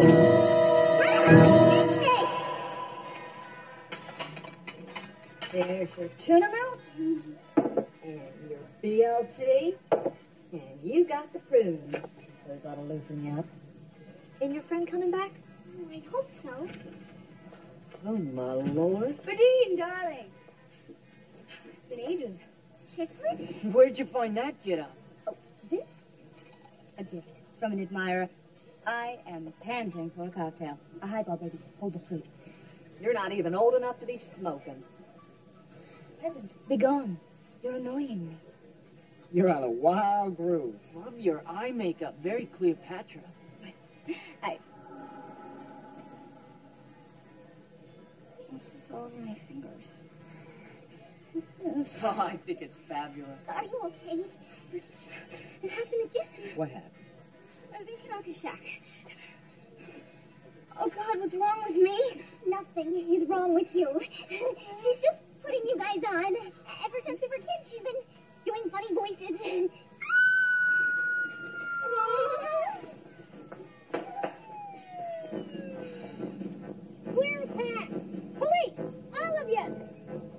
There's your tuna melt. And your B L T. And you got the prunes. Those ought to loosen you up. And your friend coming back? Oh, I hope so. Oh, my Lord. Brendon, darling. It's been ages. Chicklet? Where'd you find that jit Oh, this? A gift from an admirer. I am panting for a cocktail. A highball, baby. Hold the fruit. You're not even old enough to be smoking. Peasant, be gone. You're annoying me. You're on a wild groove. Love your eye makeup. Very Cleopatra. I... What's this all over my fingers? What's this? Oh, I think it's fabulous. Are you okay? It happened again. What happened? I was in Kanaka's shack. Oh, God, what's wrong with me? Nothing is wrong with you. She's just putting you guys on. Ever since we were kids, she's been doing funny voices. Where's Pat?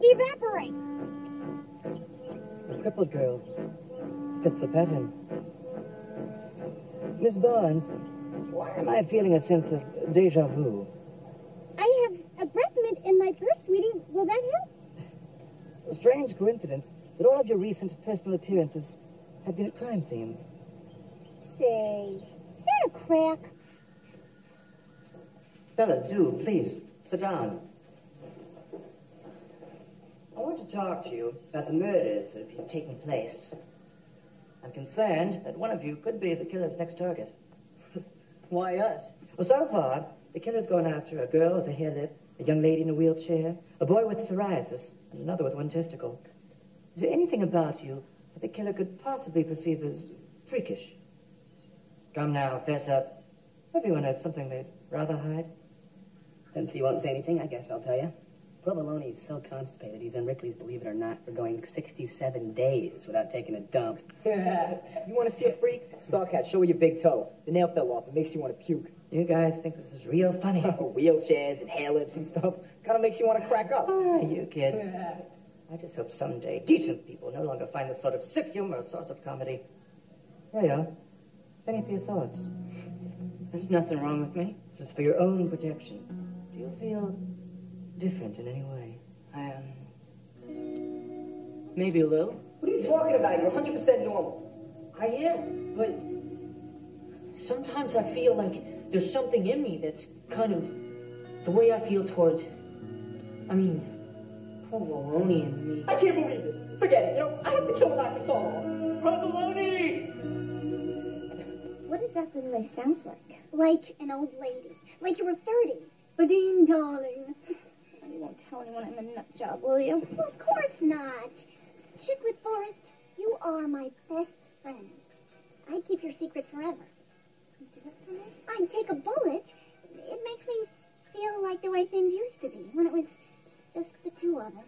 evaporate. The crippled girl fits the pattern. Miss Barnes, why am I feeling a sense of déjà vu? I have a breath mint in my purse, sweetie. Will that help? A strange coincidence that all of your recent personal appearances have been at crime scenes. Say, is that a crack? Fellas, do, please, sit down. I want to talk to you about the murders that have been taking place. I'm concerned that one of you could be the killer's next target. Why us? Well, so far, the killer's gone after a girl with a hair lip, a young lady in a wheelchair, a boy with psoriasis, and another with one testicle. Is there anything about you that the killer could possibly perceive as freakish? Come now, fess up. Everyone has something they'd rather hide. Since you won't say anything, I guess I'll tell you. Provolone is so constipated he's in Ripley's Believe It or Not for going sixty-seven days without taking a dump. You want to see a freak? Starcat, show her your big toe. The nail fell off. It makes you want to puke. You guys think this is real funny? Wheelchairs and hair lips and stuff. Kind of makes you want to crack up. Ah, you kids. I just hope someday decent people no longer find this sort of sick humor a source of comedy. There you are. Any of your thoughts? There's nothing wrong with me. This is for your own protection. Do you feel different in any way? I, um... maybe a little. What are you talking about? You're one hundred percent normal. I am, but sometimes I feel like there's something in me that's kind of the way I feel towards, I mean, Provolone and me. I can't believe this. Forget it. You know, I have to kill the Doctor Saul. Provolone! What exactly do they sound like? Like an old lady. Like you were thirty. Badine, darling. You won't tell anyone I'm a nut job, will you? Well, of course not. Chicklet Forrest, you are my best friend. I'd keep your secret forever. You do it for me? I'd take a bullet. It makes me feel like the way things used to be, when it was just the two of us.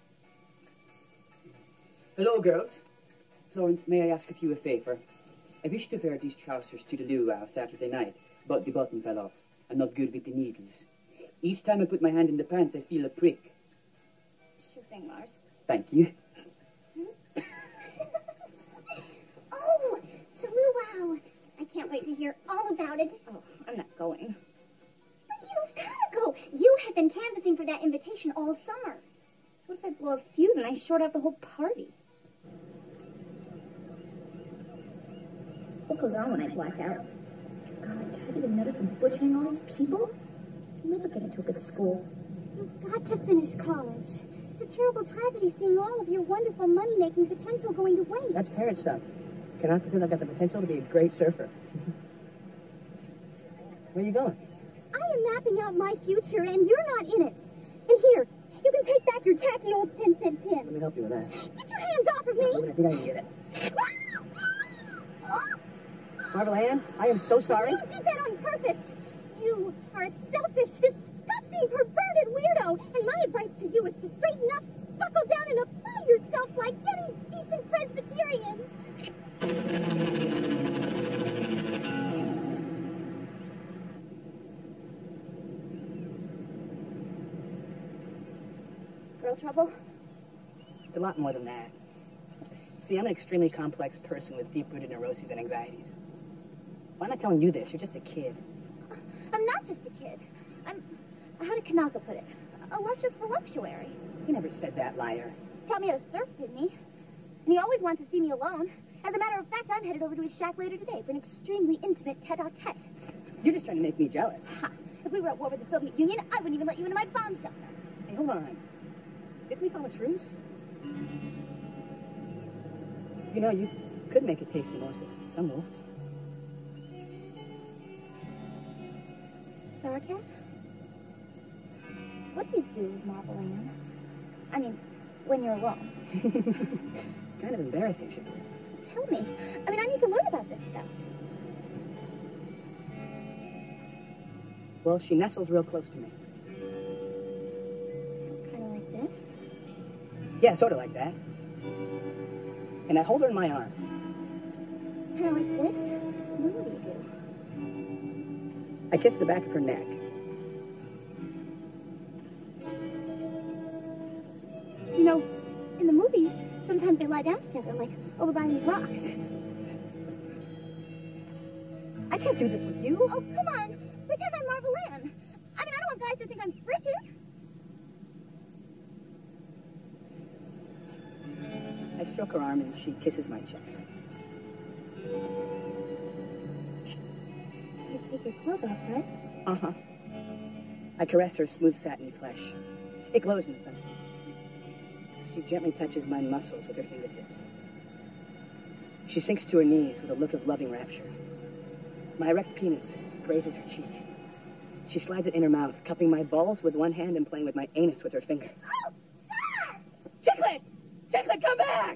Hello, girls. Florence, may I ask of you a favor? I wish to wear these trousers to the luau Saturday night, but the button fell off. I'm not good with the needles. Each time I put my hand in the pants, I feel a prick. Sure thing, Lars. Thank you. Oh, the luau. I can't wait to hear all about it. Oh, I'm not going. But you've got to go. You have been canvassing for that invitation all summer. What if I blow a fuse and I short out the whole party? What goes on when I black out? God, have you noticed the butchering all these people? I'll never get into a good school. You've got to finish college. It's a terrible tragedy seeing all of your wonderful money-making potential going to waste. That's parent stuff. Can I pretend I've got the potential to be a great surfer? Where are you going? I am mapping out my future, and you're not in it. And here, you can take back your tacky old ten-cent pin. Let me help you with that. Get your hands off of me! I think I can get it. Marvel Ann, I am so sorry. You did that on purpose. You are a selfish, disgusting, perverted weirdo. And my advice to you is to straighten up, buckle down, and apply yourself like any decent Presbyterian. Girl trouble? It's a lot more than that. See, I'm an extremely complex person with deep-rooted neuroses and anxieties. Why am I telling you this? You're just a kid. I'm not just a kid. I'm, how did Kanaka put it? A luscious voluptuary. He never said that, liar. Taught me how to surf, didn't he? And he always wants to see me alone. As a matter of fact, I'm headed over to his shack later today for an extremely intimate tete-a-tete. You're just trying to make me jealous. Ha! If we were at war with the Soviet Union, I wouldn't even let you into my bomb shelter. Hey, hold on. Didn't we call a truce? You know, you could make a tasty morsel. Some will. Starcat? What do you do with Marvel Ann? I mean, when you're alone. Kind of embarrassing, Chicklet. Tell me. I mean, I need to learn about this stuff. Well, she nestles real close to me. Kind of like this? Yeah, sort of like that. And I hold her in my arms. Kind of like this? Then what do you do? I kiss the back of her neck. Sometimes they lie down together, like over by these rocks. I can't do this with you. Oh, come on. Pretend I'm Marvel Ann. I mean, I don't want guys to think I'm frigid. I stroke her arm and she kisses my chest. You take your clothes off, right? Uh-huh. I caress her smooth satiny flesh. It glows in the sun. She gently touches my muscles with her fingertips. She sinks to her knees with a look of loving rapture. My erect penis grazes her cheek. She slides it in her mouth, cupping my balls with one hand and playing with my anus with her finger. Oh, God! Chicklet! Chicklet, come back!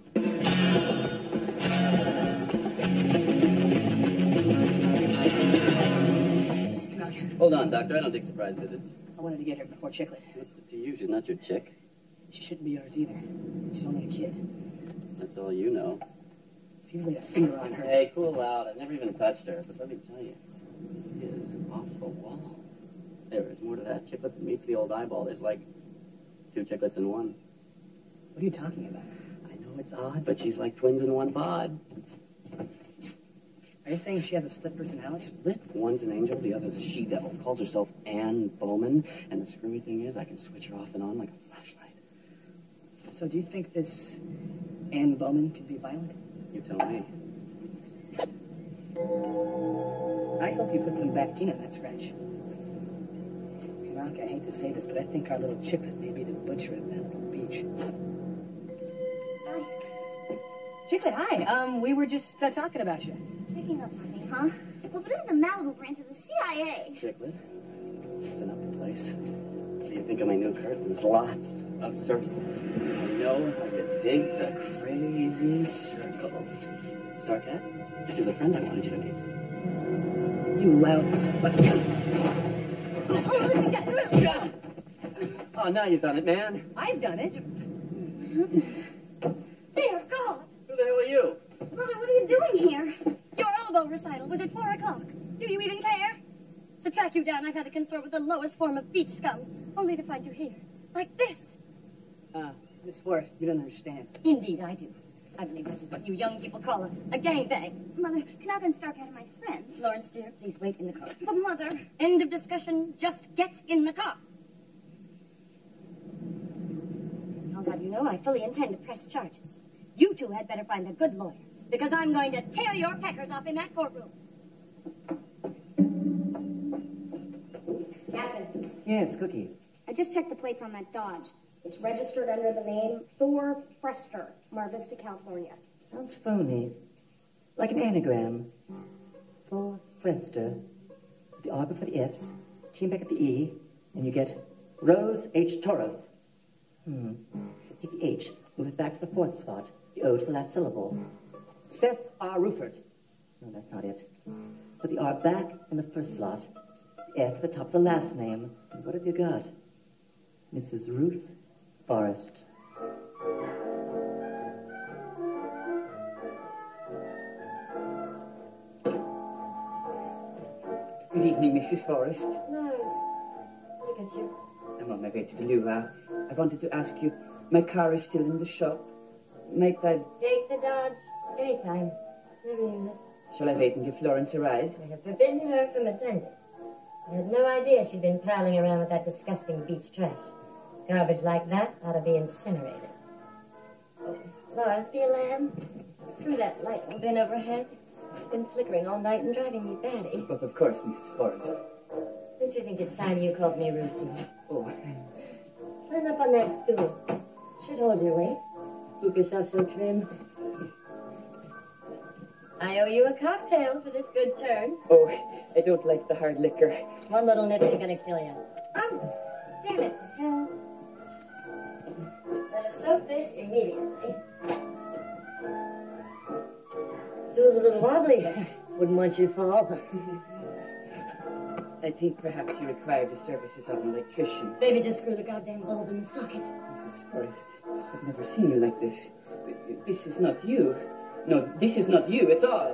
Hold on, Doctor. I don't take surprise visits. I wanted to get her before Chicklet. What's it to you? She's not your chick. She shouldn't be yours either. She's only a kid. That's all you know. Feels like a finger on her. Hey, cool out. I've never even touched her, but let me tell you, she is off the wall. There is more to that chicklet than meets the old eyeball. There's like two chicklets in one. What are you talking about? I know it's odd, but she's like twins in one pod. Are you saying she has a split personality? Split? One's an angel, the other's a she-devil. Calls herself Ann Bowman, and the screwy thing is I can switch her off and on like a flashlight. So do you think this Ann Bowman could be violent? You tell me. I hope you put some Bactine on that scratch. Knock, I hate to say this, but I think our little Chicklet may be the butcher at Malibu Beach. Hi. Chicklet, hi. Um, we were just uh, talking about you. Checking up on me, huh? Well, but this is the Malibu branch of the C I A. Chicklet, it's an upper place. What do you think of my new curtains? Lots of circles. I know how you dig the crazy circles. Starcat, this is the friend I wanted you to meet. You lousy son. Oh, listen, get through. Oh, now you've done it, man. I've done it. Dear God. Who the hell are you? Mother, what are you doing here? Your elbow recital was at four o'clock. Do you even care? To track you down, I've had to consort with the lowest form of beach scum, only to find you here, like this. Uh, Miss Forrest, you don't understand. Indeed, I do. I believe this is what you young people call a, a gangbang. Mother, Knock and Stark are my friends. Florence, dear, please wait in the car. But, Mother... End of discussion. Just get in the car. I'll have you know I fully intend to press charges. You two had better find a good lawyer, because I'm going to tear your peckers off in that courtroom. Captain. Yes, Cookie. I just checked the plates on that Dodge. It's registered under the name Thor Frester, Mar Vista, California. Sounds phony. Like an anagram. Thor Frester. The R before the S, team back at the E, and you get Rose H. Torov. Hmm. Take the H, move it back to the fourth spot. The O to the last syllable. Seth R. Rufert. No, that's not it. Put the R back in the first slot. The F at the top of the last name. And what have you got? Missus Ruth Forrest. Good evening, Missus Forrest. Lars, look at you. I'm on my way to the Louvre. I wanted to ask you, my car is still in the shop. Might I... Take the Dodge anytime. Never use it. Shall I wait until Florence arrives? I have forbidden her from attending. I had no idea she'd been palling around with that disgusting beach trash. Garbage like that ought to be incinerated. Oh, Lars, be a lamb. Screw that light bin overhead. It's been flickering all night and driving me batty. But of course, Missus Forrest. Don't you think it's time you called me Ruthie? Oh. Climb up on that stool. Should hold your weight. Keep yourself so trim. I owe you a cocktail for this good turn. Oh, I don't like the hard liquor. One little nip is gonna kill you. Oh, damn it. Hell. Better soak this immediately. Stool's a little wobbly. Wouldn't want you to fall. I think perhaps you require the services of an electrician. Maybe just screw the goddamn bulb in the socket. Missus Forrest, I've never seen you like this. This is not you. No, this is not you at all.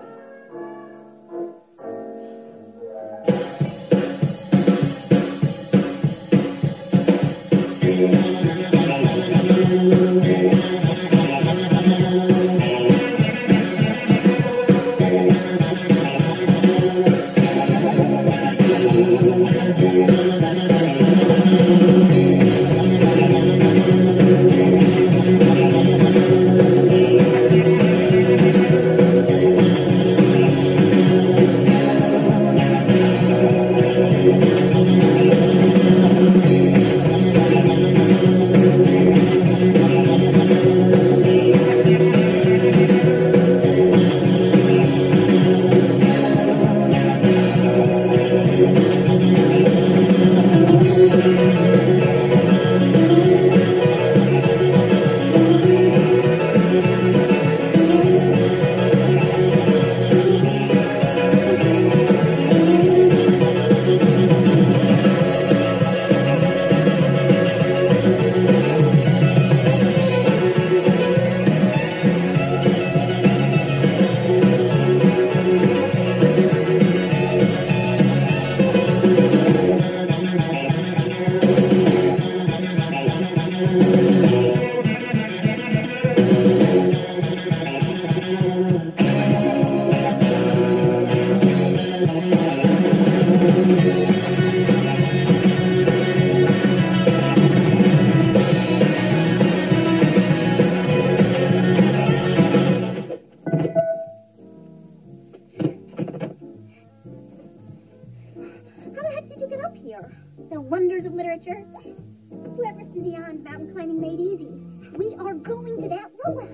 The wonders of literature. Whoever's to beyond mountain climbing made easy. We are going to that luau.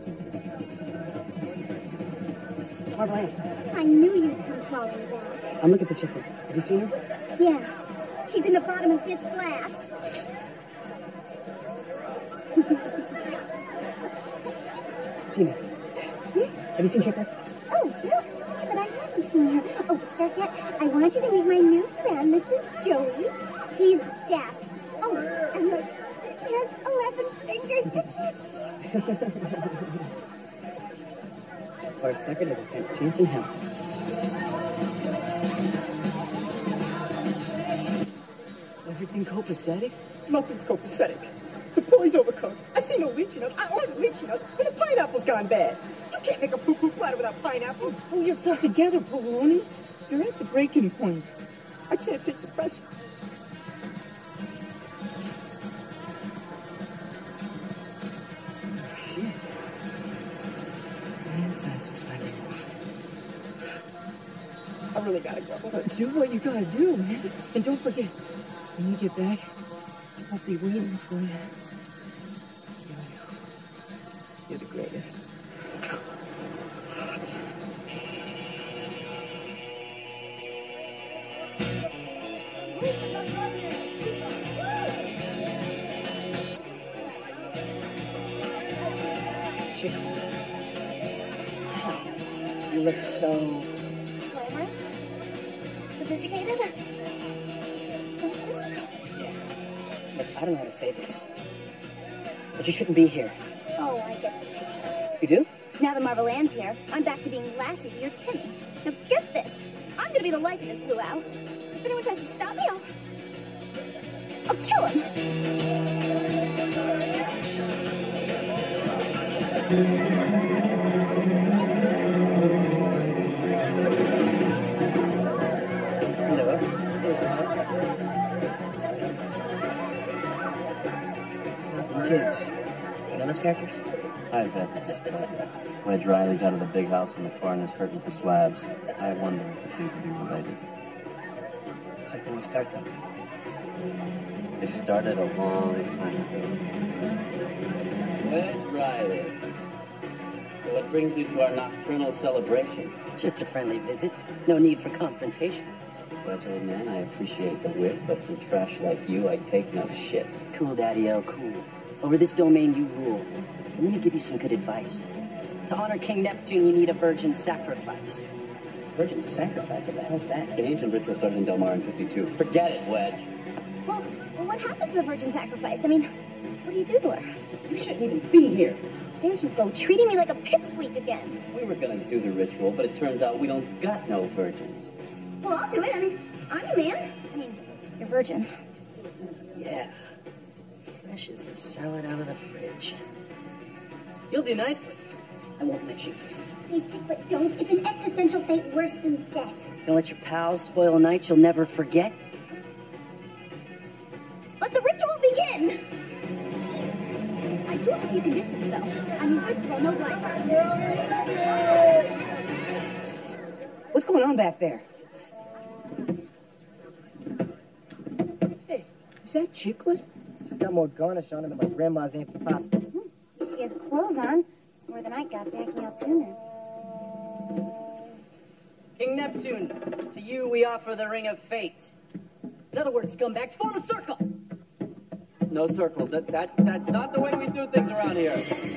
Marvelous. I knew you'd come calling back. I'm looking for Chicklet. Have you seen her? Yeah. She's in the bottom of this glass. Tina. Hmm? Have you seen Chicklet? Oh, no. But I haven't seen her. Oh, start yet. I want you to meet my new friend. This is Joey. He's deaf. Oh, and look. He has eleven fingers. For a second, it was that chance in hell. Everything copacetic? Nothing's copacetic. The boy's overcooked. I see no lychee nuts. I ordered lychee nuts, and the pineapple's gone bad. You can't make a poo-poo platter without pineapple. Pull yourself together, Poloni. You're at the breaking point. I can't take the pressure. Shit. My insides are fighting off. I really gotta go. Uh, do what you gotta do, man. And don't forget, when you get back, I'll be waiting for you. You're the greatest. Chicklet. You look so... Glamorous? Sophisticated? Scrumptious? Yeah. Look, I don't know how to say this. But you shouldn't be here. Oh, I get the picture. You do? Now that Marvel Ann's here, I'm back to being Lassie to your Timmy. Now get this. I'm gonna be the life of this luau. If anyone tries to stop me, I'll... I'll kill him. Hello. Kids. You know those characters? I bet this play. Wedge Riley's out of the big house and the foreigner's hurting for slabs. I wonder if the two could be related. It's like when we start something. They started a long time ago. Wedge Riley. So what brings you to our nocturnal celebration? It's just a friendly visit. No need for confrontation. Wedge, old man, I appreciate the wit, but from trash like you, I take no shit. Cool, Daddy-O, cool. Over this domain, you rule. And let me give you some good advice. To honor King Neptune, you need a virgin sacrifice. Virgin sacrifice? What the hell's that? An ancient ritual started in Del Mar in fifty-two. Forget it, Wedge. Well, well, what happens to the virgin sacrifice? I mean, what do you do to her? You shouldn't even be here. There you go, treating me like a pipsqueak again. We were gonna do the ritual, but it turns out we don't got no virgins. Well, I'll do it. I mean, I'm your man. I mean, you're virgin. Yeah. Fresh as a salad out of the fridge. You'll do nicely. I won't let you. Please, but don't. It's an existential fate worse than death. Don't let your pals spoil a night you'll never forget. Let the ritual begin. I do have a few conditions, though. I mean, first of all, no blind party. What's going on back there? Hey, is that Chicklet? She's got more garnish on her than my grandma's antipasta. Hmm. She has clothes on. More than I got backing up tuna. King Neptune, to you we offer the ring of fate. In other words, scumbags, form a circle. No circles. That, that, that's not the way we do things around here.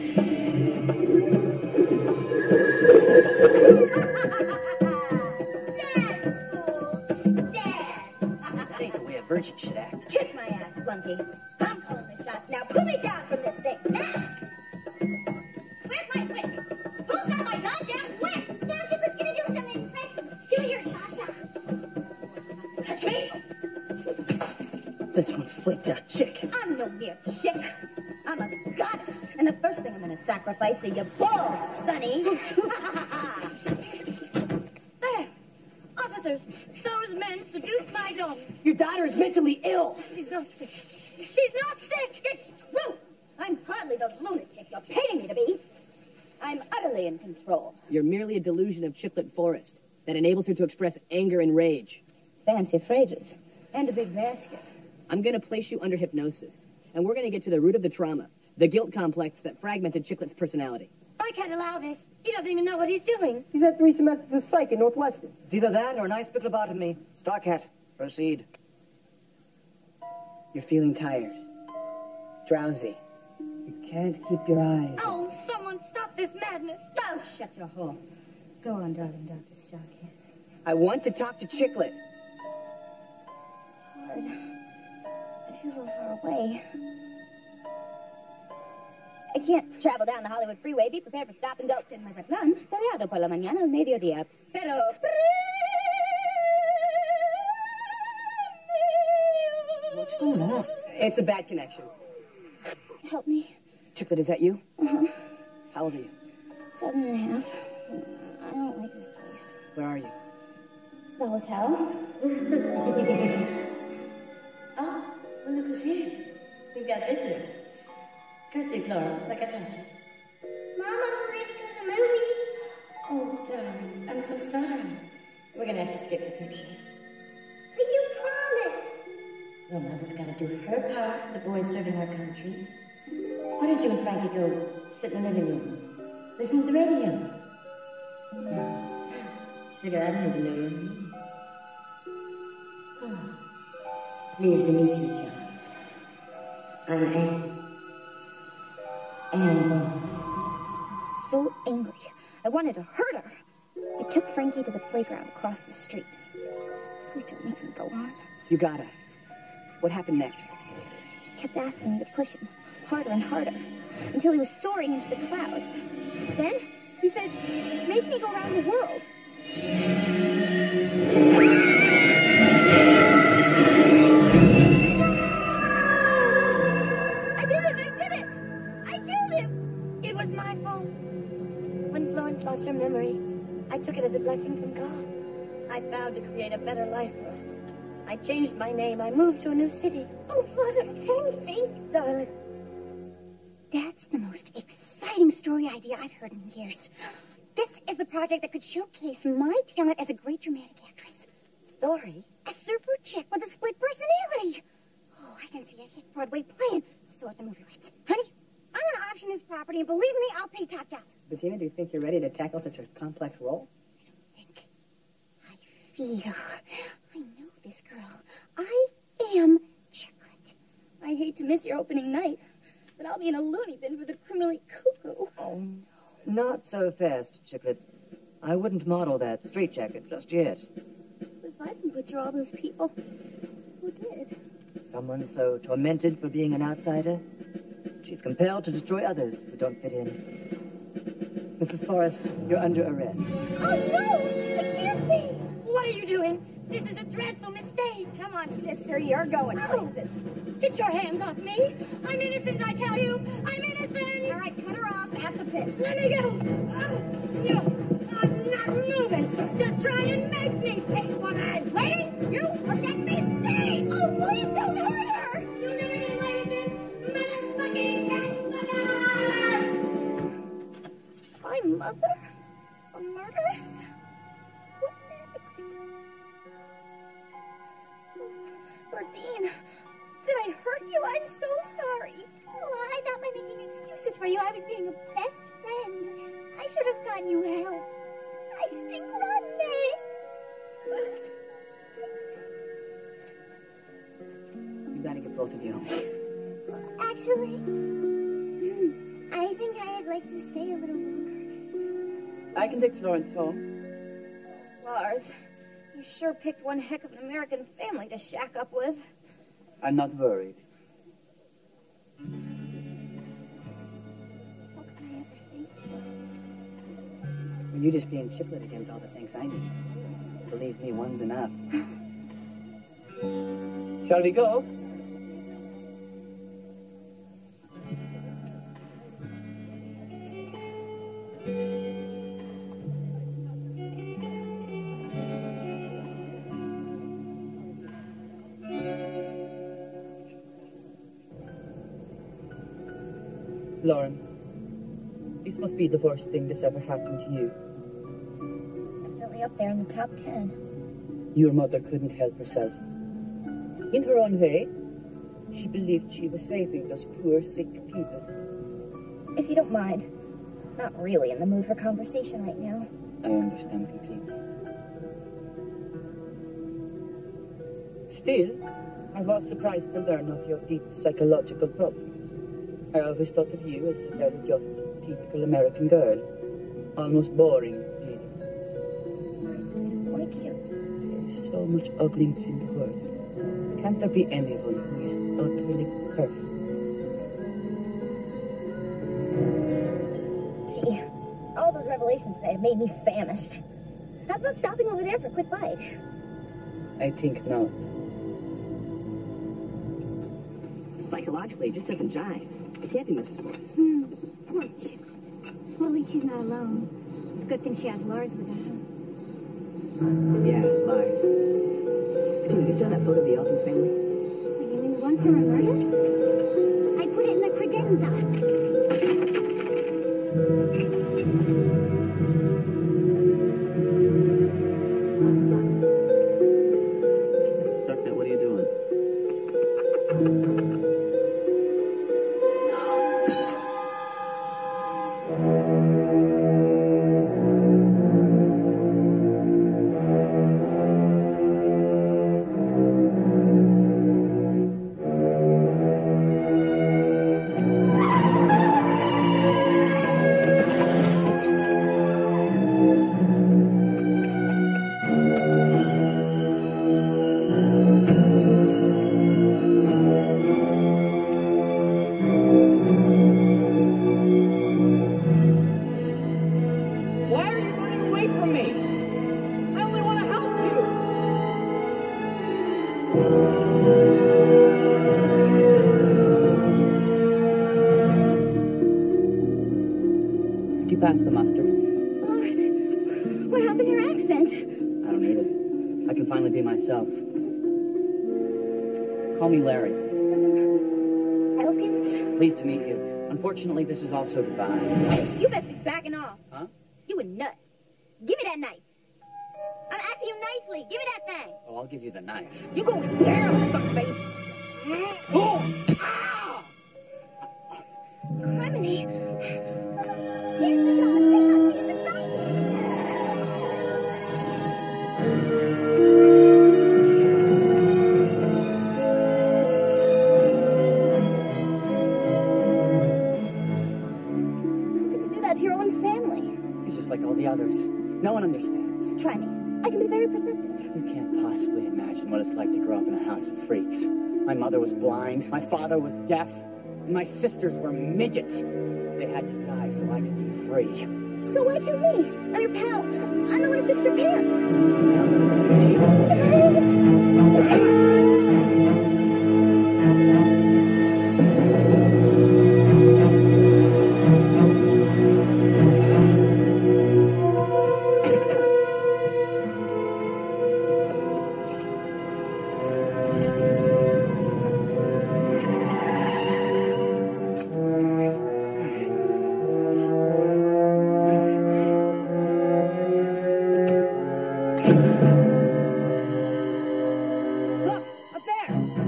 Dad, fool! Dad! Ain't the way a virgin should act. Kiss my ass, flunky. I'm calling the shots. Now pull me down from this thing. Now! Where's my whip? Who's got my goddamn whip? Now Chicklet's gonna do some impressions. Do your cha-cha. Touch me! This one flaked out chick. I'm no mere chick. I'm a goddess, and the first thing I'm going to sacrifice are your balls, Sonny. There. Officers, those men seduced my daughter. Your daughter is mentally ill. She's not sick. She's not sick. It's true. I'm hardly the lunatic you're painting me to be. I'm utterly in control. You're merely a delusion of Chicklet Forrest that enables her to express anger and rage. Fancy phrases. And a big basket. I'm going to place you under hypnosis, and we're going to get to the root of the trauma, the guilt complex that fragmented Chicklet's personality. I can't allow this. He doesn't even know what he's doing. He's had three semesters of psych in Northwestern. It's either that or an ice pick lobotomy. Starcat, proceed. You're feeling tired, drowsy. You can't keep your eyes. Oh, someone stop this madness. Oh, shut your hole. Go on, darling Doctor Starcat. I want to talk to Chicklet. Hard. I feel so far away. I can't travel down the Hollywood freeway. Be prepared for stop and go. En Mazatlán, todavía por la mañana al mediodía. Pero... What's going on? It's a bad connection. Help me. Chicklet, is that you? Uh-huh. How old are you? Seven and a half. I don't like this place. Where are you? The hotel. Oh, well, look who's here. We've got visitors. Curtsy, Flora, like I told you. Mom, I'm ready to go to the movie. Oh, darling, I'm so sorry. We're gonna have to skip the picture. But you promised. Well, Mother's gotta do her part. The boys serving our country. Why don't you and Frankie go sit in the living room? Listen to the radio. No. Sugar, I don't even know your name. Oh. Pleased to meet you, child. I'm Anne. Anne Bowman. So angry. I wanted to hurt her. I took Frankie to the playground across the street. Please don't make me go on. You gotta. What happened next? He kept asking me to push him harder and harder until he was soaring into the clouds. Then he said, make me go around the world. I did it! I did it! I killed him! It was my fault. When Florence lost her memory, I took it as a blessing from God. I vowed to create a better life for us. I changed my name. I moved to a new city. Oh, Mother, hold me, darling. That's the most exciting story idea I've heard in years. This is the project that could showcase my talent as a great dramatic actress. Story? A super chick with a split personality. Oh, I can see a hit Broadway play and sort the movie rights. Honey, I want to option this property, and believe me, I'll pay top dollar. Bettina, do you think you're ready to tackle such a complex role? I don't think. I feel. I know this girl. I am Chicklet. I hate to miss your opening night, but I'll be in a loony bin for the criminally cuckoo. Oh, no. Not so fast, Chicklet. I wouldn't model that straitjacket just yet. But if I didn't butcher all those people, who did? Someone so tormented for being an outsider, she's compelled to destroy others who don't fit in. Missus Forrest, you're under arrest. Oh, no! It can't be! What are you doing? This is a dreadful mistake. Come on, sister, you're going places. Get your hands off me. I'm innocent, I tell you. I'm innocent. All right, cut her off at the pit. Let me go. Oh, no, I'm not moving. Just try and make me pay for that. Lady, you look at me stay. Oh, please don't hurt her. You'll never get away with this. Motherfucking mother. My mother? A murderess? What next? Berdine, did I hurt you? I'm so sorry. Oh, I thought by making excuses for you, I was being a best friend. I should have gotten you help. I stink rotten. You gotta get both of you home. Actually, I think I'd like to stay a little longer. I can take Florence home. Lars, you sure picked one heck of an American family to shack up with. I'm not worried. What can I ever say to you? Well, you just being Chicklet again's all the thanks I need. Believe me, one's enough. Shall we go? Lawrence, this must be the worst thing that's ever happened to you. Definitely up there in the top ten. Your mother couldn't help herself. In her own way, she believed she was saving those poor, sick people. If you don't mind, not really in the mood for conversation right now. I understand completely. Still, I was surprised to learn of your deep psychological problems. I always thought of you as a very just, typical American girl. Almost boring, really. Disappoint you. There's so much ugliness in the world. Can't there be anyone who is utterly perfect? Gee, all those revelations today have made me famished. How about stopping over there for a quick bite? I think not. Psychologically, it just doesn't jive. It can't be Missus Forrest. Hmm, poor Chick. Well, at least she's not alone. It's a good thing she has Lars with her. Yeah, Lars. Dude, you saw that photo of the Elkins family? Were you in the ones who were murdered? I put it in the credenza. Sucknet, what are you doing? Why are you running away from me? I only want to help you. Did you pass the mustard? Lars, what happened to your accent? I don't need it. I can finally be myself. Call me Larry. Elkins? Pleased to meet you. Unfortunately, this is also goodbye. You best be backing off. Huh? You a nut. Give me that knife. I'm asking you nicely. Give me that thing. Oh, I'll give you the knife. You go down, fuckface. Oh! Criminy. Here's the dog. They must be in the trunk. How could you do that to your own family? You're just like all the others. No one understands. Try me. I can be very perceptive. You can't possibly imagine what it's like to grow up in a house of freaks. My mother was blind, my father was deaf, and my sisters were midgets. They had to die so I could be free. So why kill me? I'm your pal. I'm the one who fixed your pants. Look, up there.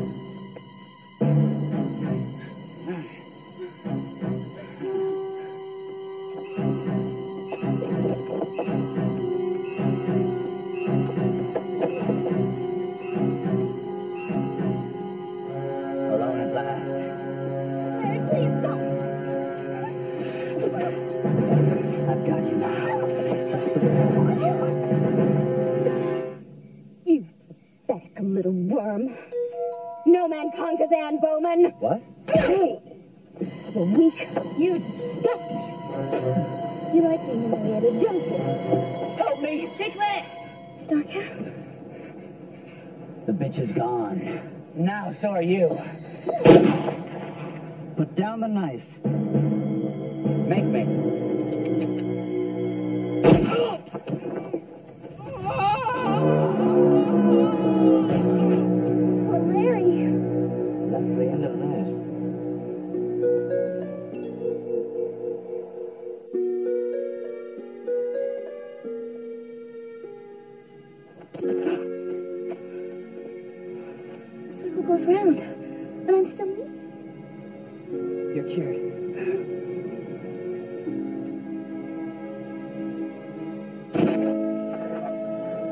Alone at last. Larry, please don't. I've got you now. Just the way I want you. You pathetic little worm. No man conquers Anne Bowman. What? You're weak. You disgust me. You like being humiliated, don't you? Help me. Chicklet! Starcap. The bitch is gone. Now, so are you. Put down the knife. Make me. Poor Larry. That's the end of that.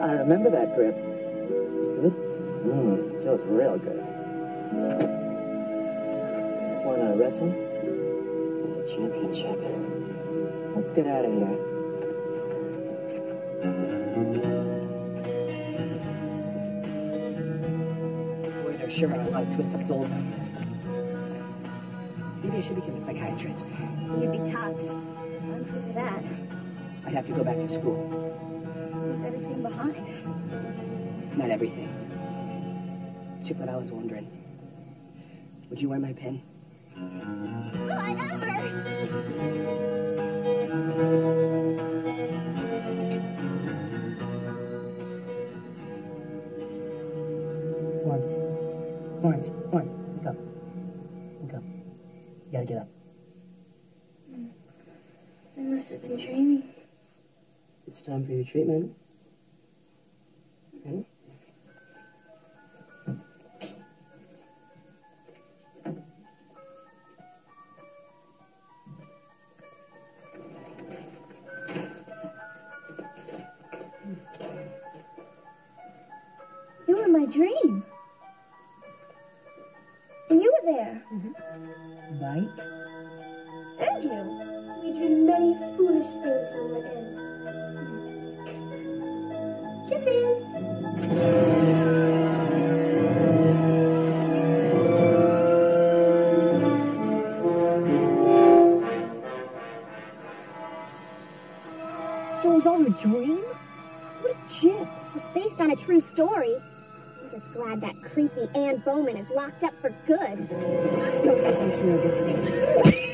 I remember that grip. It's good? Mmm, feels real good. Wanna wrestle? Championship. Let's get out of here. Boy, there sure are a lot of twisted souls out there. Maybe I should become a psychiatrist. You'd be tops. I'm proof of that. I'd have to go back to school. Leave everything behind. Not everything. Chicklet, I was wondering, would you wear my pin? Whatever! Florence. Florence. Florence. Wake up. Wake up. You gotta get up. I must have been dreaming. It's time for your treatment. Okay? You were my dream. And you were there. Right? And you. We dream many foolish things when we're in. Kisses. So it was all a dream? What a chip. It's based on a true story. I'm just glad that creepy Ann Bowman is locked up for good. Don't listen to her.